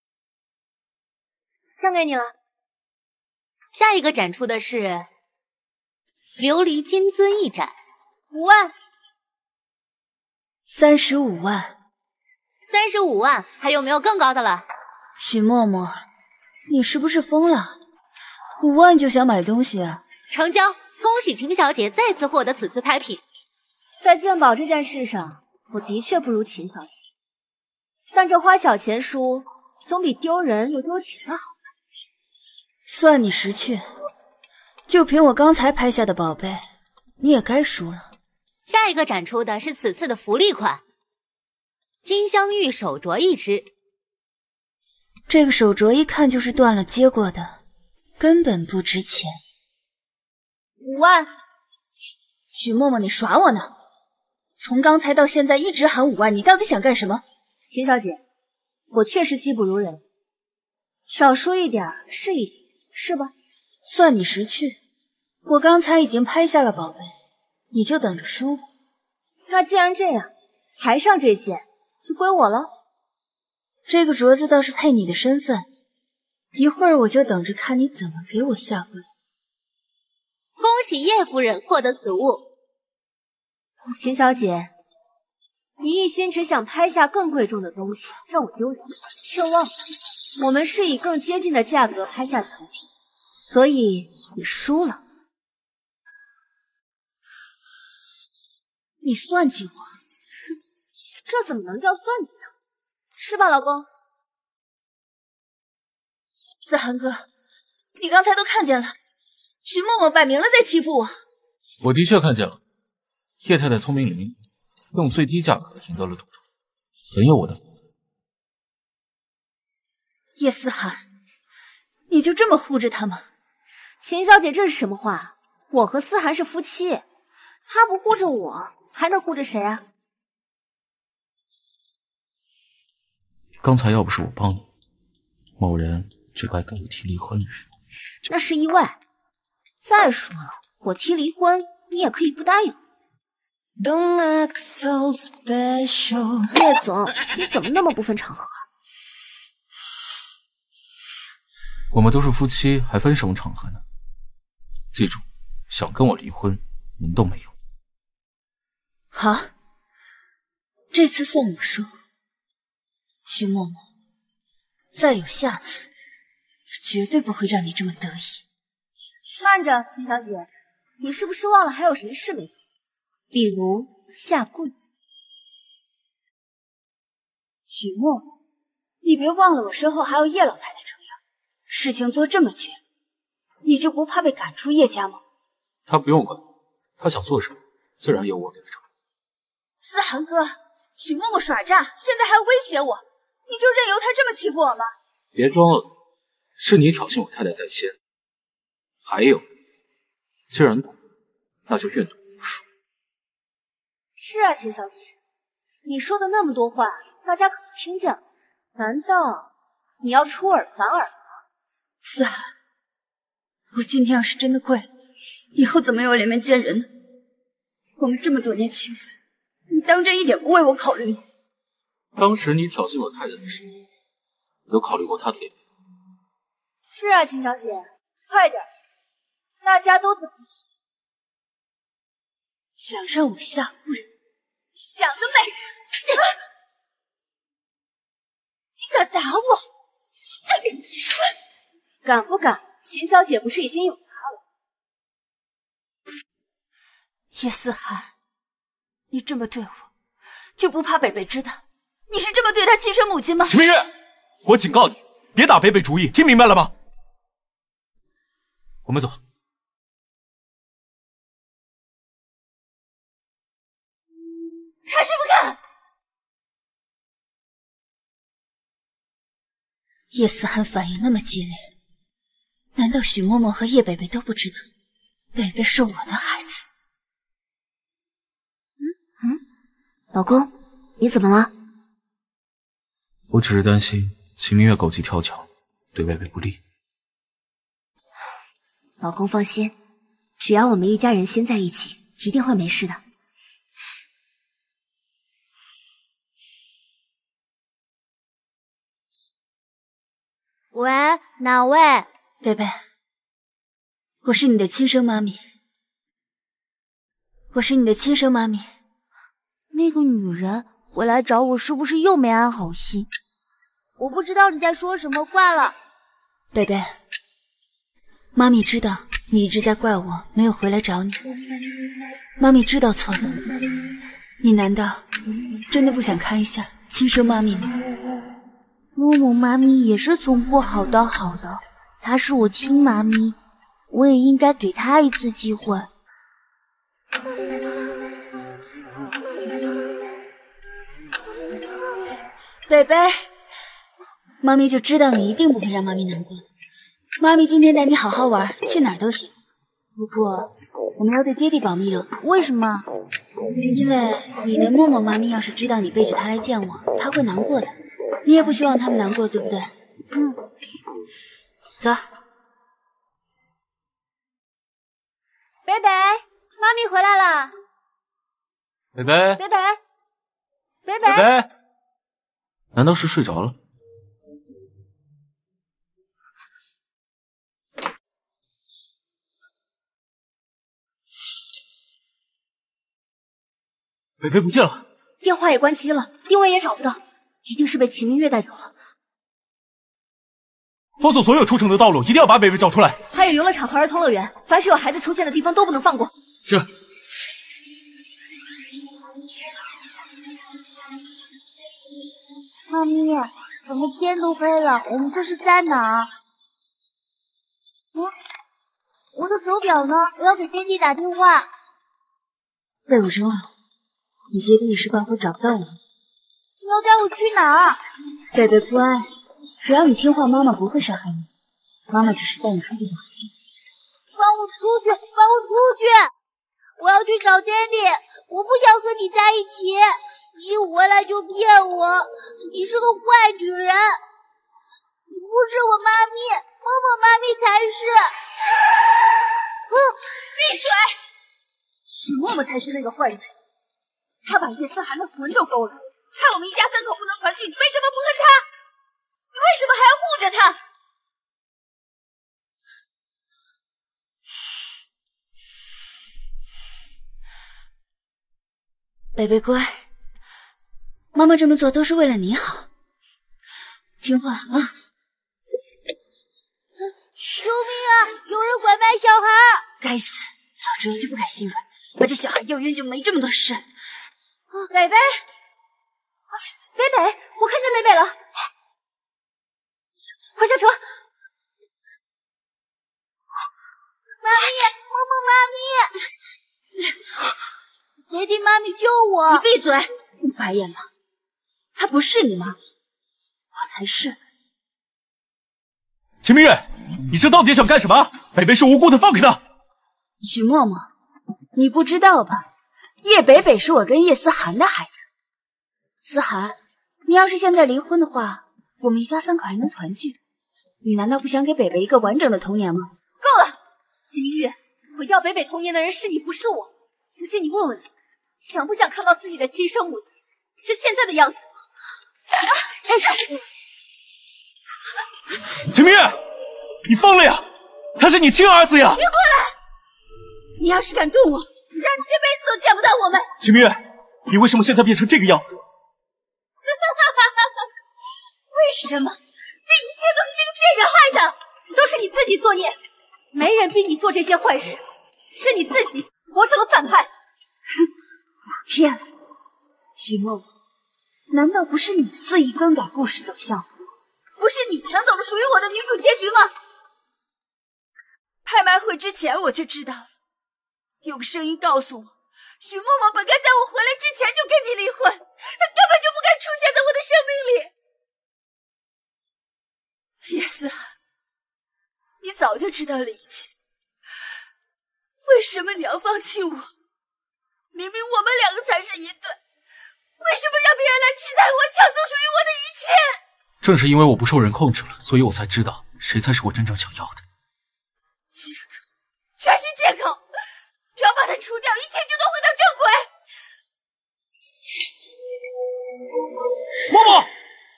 让给你了。 下一个展出的是琉璃金尊一盏 ，5万 ，35万 ，35万，还有没有更高的了？ 许默默，你是不是疯了？5万就想买东西啊？ 成交！恭喜秦小姐再次获得此次拍品。 在鉴宝这件事上，我的确不如秦小姐，但这花小钱输，总比丢人又丢钱的好。 算你识趣，就凭我刚才拍下的宝贝，你也该输了。 下一个展出的是此次的福利款，金镶玉手镯一只。 这个手镯一看就是断了接过的，根本不值钱。 5万， 许默默，你耍我呢？从刚才到现在一直喊5万，你到底想干什么？ 秦小姐，我确实技不如人，少输一点是一点，是吧？ 算你识趣，我刚才已经拍下了宝贝，你就等着输吧。 那既然这样，台上这件就归我了。 这个镯子倒是配你的身份，一会儿我就等着看你怎么给我下跪。 恭喜叶夫人获得此物。 秦小姐，你一心只想拍下更贵重的东西，让我丢人，却忘了我们是以更接近的价格拍下藏品，所以你输了。 你算计我？ 这怎么能叫算计呢？是吧，老公？ 思涵哥，你刚才都看见了，许默默摆明了在欺负我。 我的确看见了，叶太太聪明伶俐，用最低价格赢得了赌注，很有我的风格。 叶思涵，你就这么护着他吗？ 秦小姐，这是什么话？我和思涵是夫妻，他不护着我，还能护着谁啊？ 刚才要不是我帮你，某人就该跟我提离婚的人。 那是意外。再说了，我提离婚，你也可以不答应。叶总，你怎么那么不分场合啊？ 我们都是夫妻，还分什么场合呢？记住，想跟我离婚，门都没有。 好，这次算我输。徐默默，再有下次，绝对不会让你这么得意。 慢着，秦小姐，你是不是忘了还有什么事没做？比如下跪。 许默默，你别忘了我身后还有叶老太太撑腰，事情做这么绝，你就不怕被赶出叶家吗？ 他不用管，他想做什么，自然由我给他成。 思涵哥，许默默耍诈，现在还威胁我，你就任由他这么欺负我吗？ 别装了，是你挑衅我太太在先。还有，既然赌，那就愿赌服输。 是啊，秦小姐，你说的那么多话，大家可都听见了。难道你要出尔反尔吗？ 思涵，我今天要是真的跪了，以后怎么有脸面见人呢？我们这么多年情分，你当真一点不为我考虑吗？ 当时你挑衅我太太的时候，有考虑过她的脸面？ 是啊，秦小姐，快点，大家都等不及。 想让我下跪，你想得美！你敢打我？ 敢不敢？秦小姐不是已经有他了？ 叶思涵，你这么对我，就不怕北北知道你是这么对他亲生母亲吗？ 秦明月，我警告你，别打北北主意，听明白了吗？ 我们走。 看是不看？叶思涵反应那么激烈，难道许默默和叶北北都不知道北北是我的孩子？ 老公，你怎么了？ 我只是担心秦明月狗急跳墙，对北北不利。 老公放心，只要我们一家人心在一起，一定会没事的。 喂，哪位？ 北北，我是你的亲生妈咪。我是你的亲生妈咪。 那个女人回来找我，是不是又没安好心？我不知道你在说什么，挂了。 北北，妈咪知道你一直在怪我没有回来找你，妈咪知道错了。你难道真的不想看一下亲生妈咪吗？ 默默妈咪也是从不好到好的，她是我亲妈咪，我也应该给她一次机会。 北北，妈咪就知道你一定不会让妈咪难过的。妈咪今天带你好好玩，去哪儿都行。不过我们要对爹地保密哦。 为什么？ 因为你的默默妈咪要是知道你背着她来见我，她会难过的。你也不希望他们难过，对不对？走。 北北，妈咪回来了。 北北， 北北，北北， 北北，难道是睡着了？ 北北不见了， 电话也关机了，定位也找不到，一定是被秦明月带走了。 封锁所有出城的道路，一定要把北北找出来。 还有游乐场和儿童乐园，凡是有孩子出现的地方都不能放过。 是。 妈咪，怎么天都黑了？我们这是在哪儿？我的手表呢？我要给爹地打电话。 被我扔了，你爹地一时半会找不到我。 你要带我去哪儿？ 北北不爱，只要你听话，妈妈不会伤害你。妈妈只是带你出去玩。 放我出去！放我出去！我要去找爹地，我不想和你在一起。你一回来就骗我，你是个坏女人。 是我妈咪，默默妈咪才是。 闭嘴！许默默才是那个坏人，他把叶思涵的魂都勾了，害我们一家三口不能团聚。你为什么不恨他？你为什么还要护着他？ 北北乖，妈妈这么做都是为了你好，听话啊！ 救命啊！有人拐卖小孩！ 该死，早知道就不该心软，把这小孩要晕就没这么多事。 北北，北北，我看见北北了，快下车！ 妈咪，默默妈咪，爹地妈咪救我！ 你闭嘴！你白眼了，她不是你妈，我才是。 秦明月，你这到底想干什么？北北是无辜的，放开他！ 许默默，你不知道吧？叶北北是我跟叶思涵的孩子。思涵，你要是现在离婚的话，我们一家三口还能团聚。你难道不想给北北一个完整的童年吗？ 够了，秦明月，毁掉北北童年的人是你，不是我。不信你问问你，想不想看到自己的亲生母亲是现在的样子？ 秦明月，你疯了呀！他是你亲儿子呀！ 别过来！你要是敢动我，让你这辈子都见不到我们！ 秦明月，你为什么现在变成这个样子？ 为什么？这一切都是这个贱人害的，都是你自己作孽，没人逼你做这些坏事，是你自己活成了反派。 我骗了，许默默，难道不是你肆意更改故事走向？不是你抢走了属于我的女主结局吗？拍卖会之前我就知道了，有个声音告诉我，许默默本该在我回来之前就跟你离婚，他根本就不该出现在我的生命里。叶思涵，你早就知道了一切，为什么你要放弃我？明明我们两个才是一对，为什么让别人来取代我，抢走属于我的一切？ 正是因为我不受人控制了，所以我才知道谁才是我真正想要的。 借口，全是借口！只要把他除掉，一切就能回到正轨。 默默，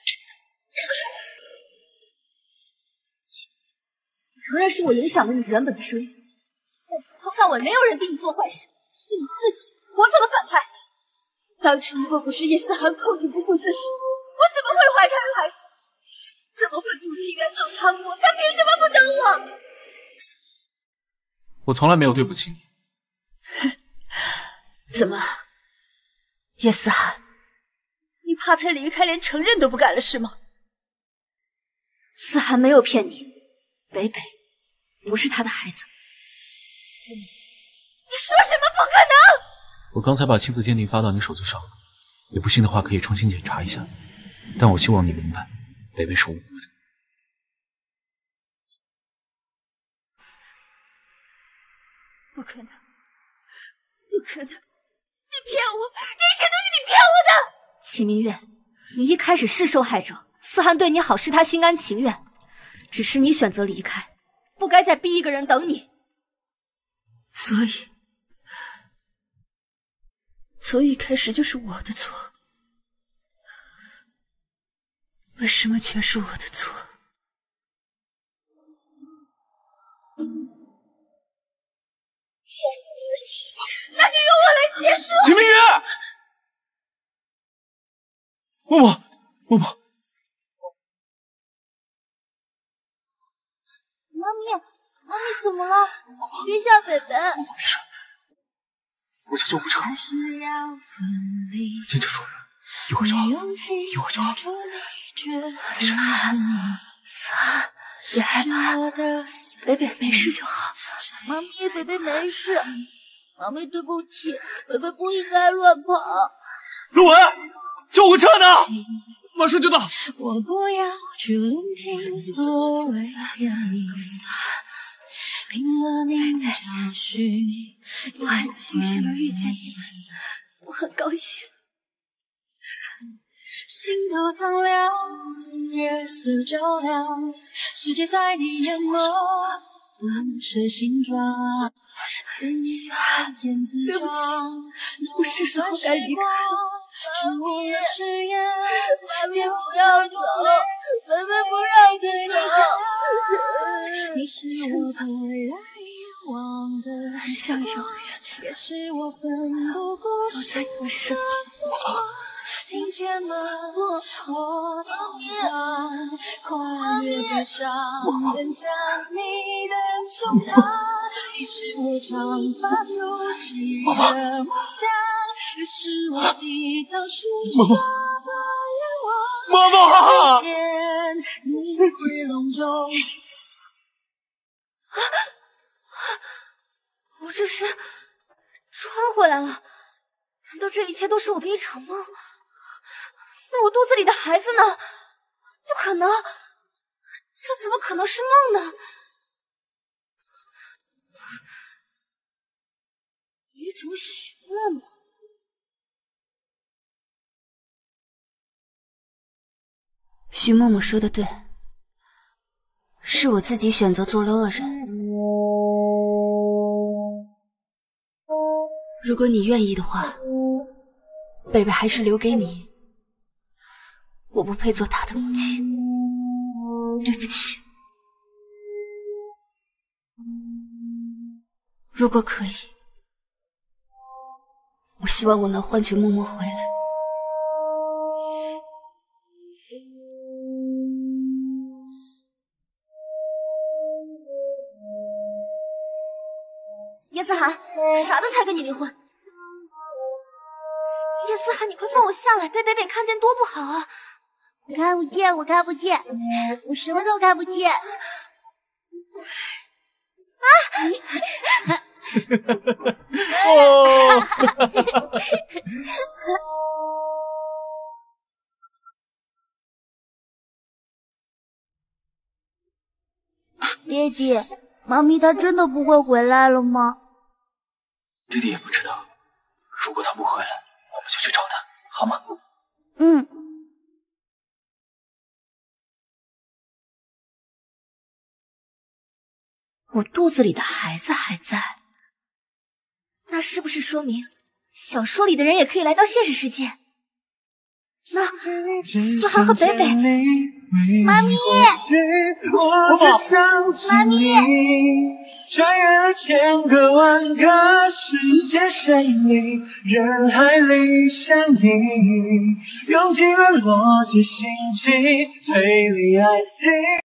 承认是我影响了你原本的生活，但从头到尾没有人逼你做坏事，是你自己活成了反派。当初如果不是叶思涵控制不住自己，我怎么会怀胎孩子？怎么会赌气远走他国？他凭什么不等我？ 我从来没有对不起你。 怎么，叶思涵，你怕他离开连承认都不敢了是吗？ 思涵没有骗你，北北不是他的孩子。 你说什么不可能？ 我刚才把亲子鉴定发到你手机上了，你不信的话可以重新检查一下。但我希望你明白，北北是无辜的。 不可能，不可能！你骗我，这一切都是你骗我的！ 齐明月，你一开始是受害者，思涵对你好是他心甘情愿，只是你选择离开，不该再逼一个人等你。 所以一开始就是我的错。为什么全是我的错？ 既然有人气，那就由我来结束。 秦明月，默默，默默， 妈咪怎么了？别吓北北。 没事，我叫救护车。坚持住，一会儿就好，一会儿就好。 思涵，别害怕，北北没事就好。 妈咪，北北没事。妈咪，对不起，北北不应该乱跑。 陆文，救护车呢？马上就到。 我不要去聆听所谓甜蜜，拼了命找寻。 我很庆幸能遇见你们，我很高兴。 心头苍凉，月色照亮，世界在你眼眸，不是形状。思念言自对不起，我是时候该离开了。 妈咪， 妈咪不要走，妈咪不让走。 你是我不来忘的， 很想永远也是我奋不顾身留在你的身边。 听见吗？我同样跨越悲伤，奔向你的胸膛。你是我长发如起的梦想，也是我低头数下的愿望。 妈妈， 遇见你回笼中。 我这是穿回来了，难道这一切都是我的一场梦？那我肚子里的孩子呢？不可能，这怎么可能是梦呢？女主许默默， 徐默默说的对，是我自己选择做了恶人。如果你愿意的话，贝贝还是留给你。我不配做他的母亲，对不起。如果可以，我希望我能换取默默回来。 叶思涵，傻子才跟你离婚。叶思涵，你快放我下来，被北北看见多不好啊！ 我看不见，我看不见，我什么都看不见。 哦， 爹爹，妈咪她真的不会回来了吗？ 爹爹也不知道。如果他不回来，我们就去找他，好吗？ 嗯。 我肚子里的孩子还在，那是不是说明小说里的人也可以来到现实世界？那思涵和北北， 妈咪， 妈咪，穿越了千个万个世界水里，人海里相依，用尽了逻辑、心机、推理、爱情。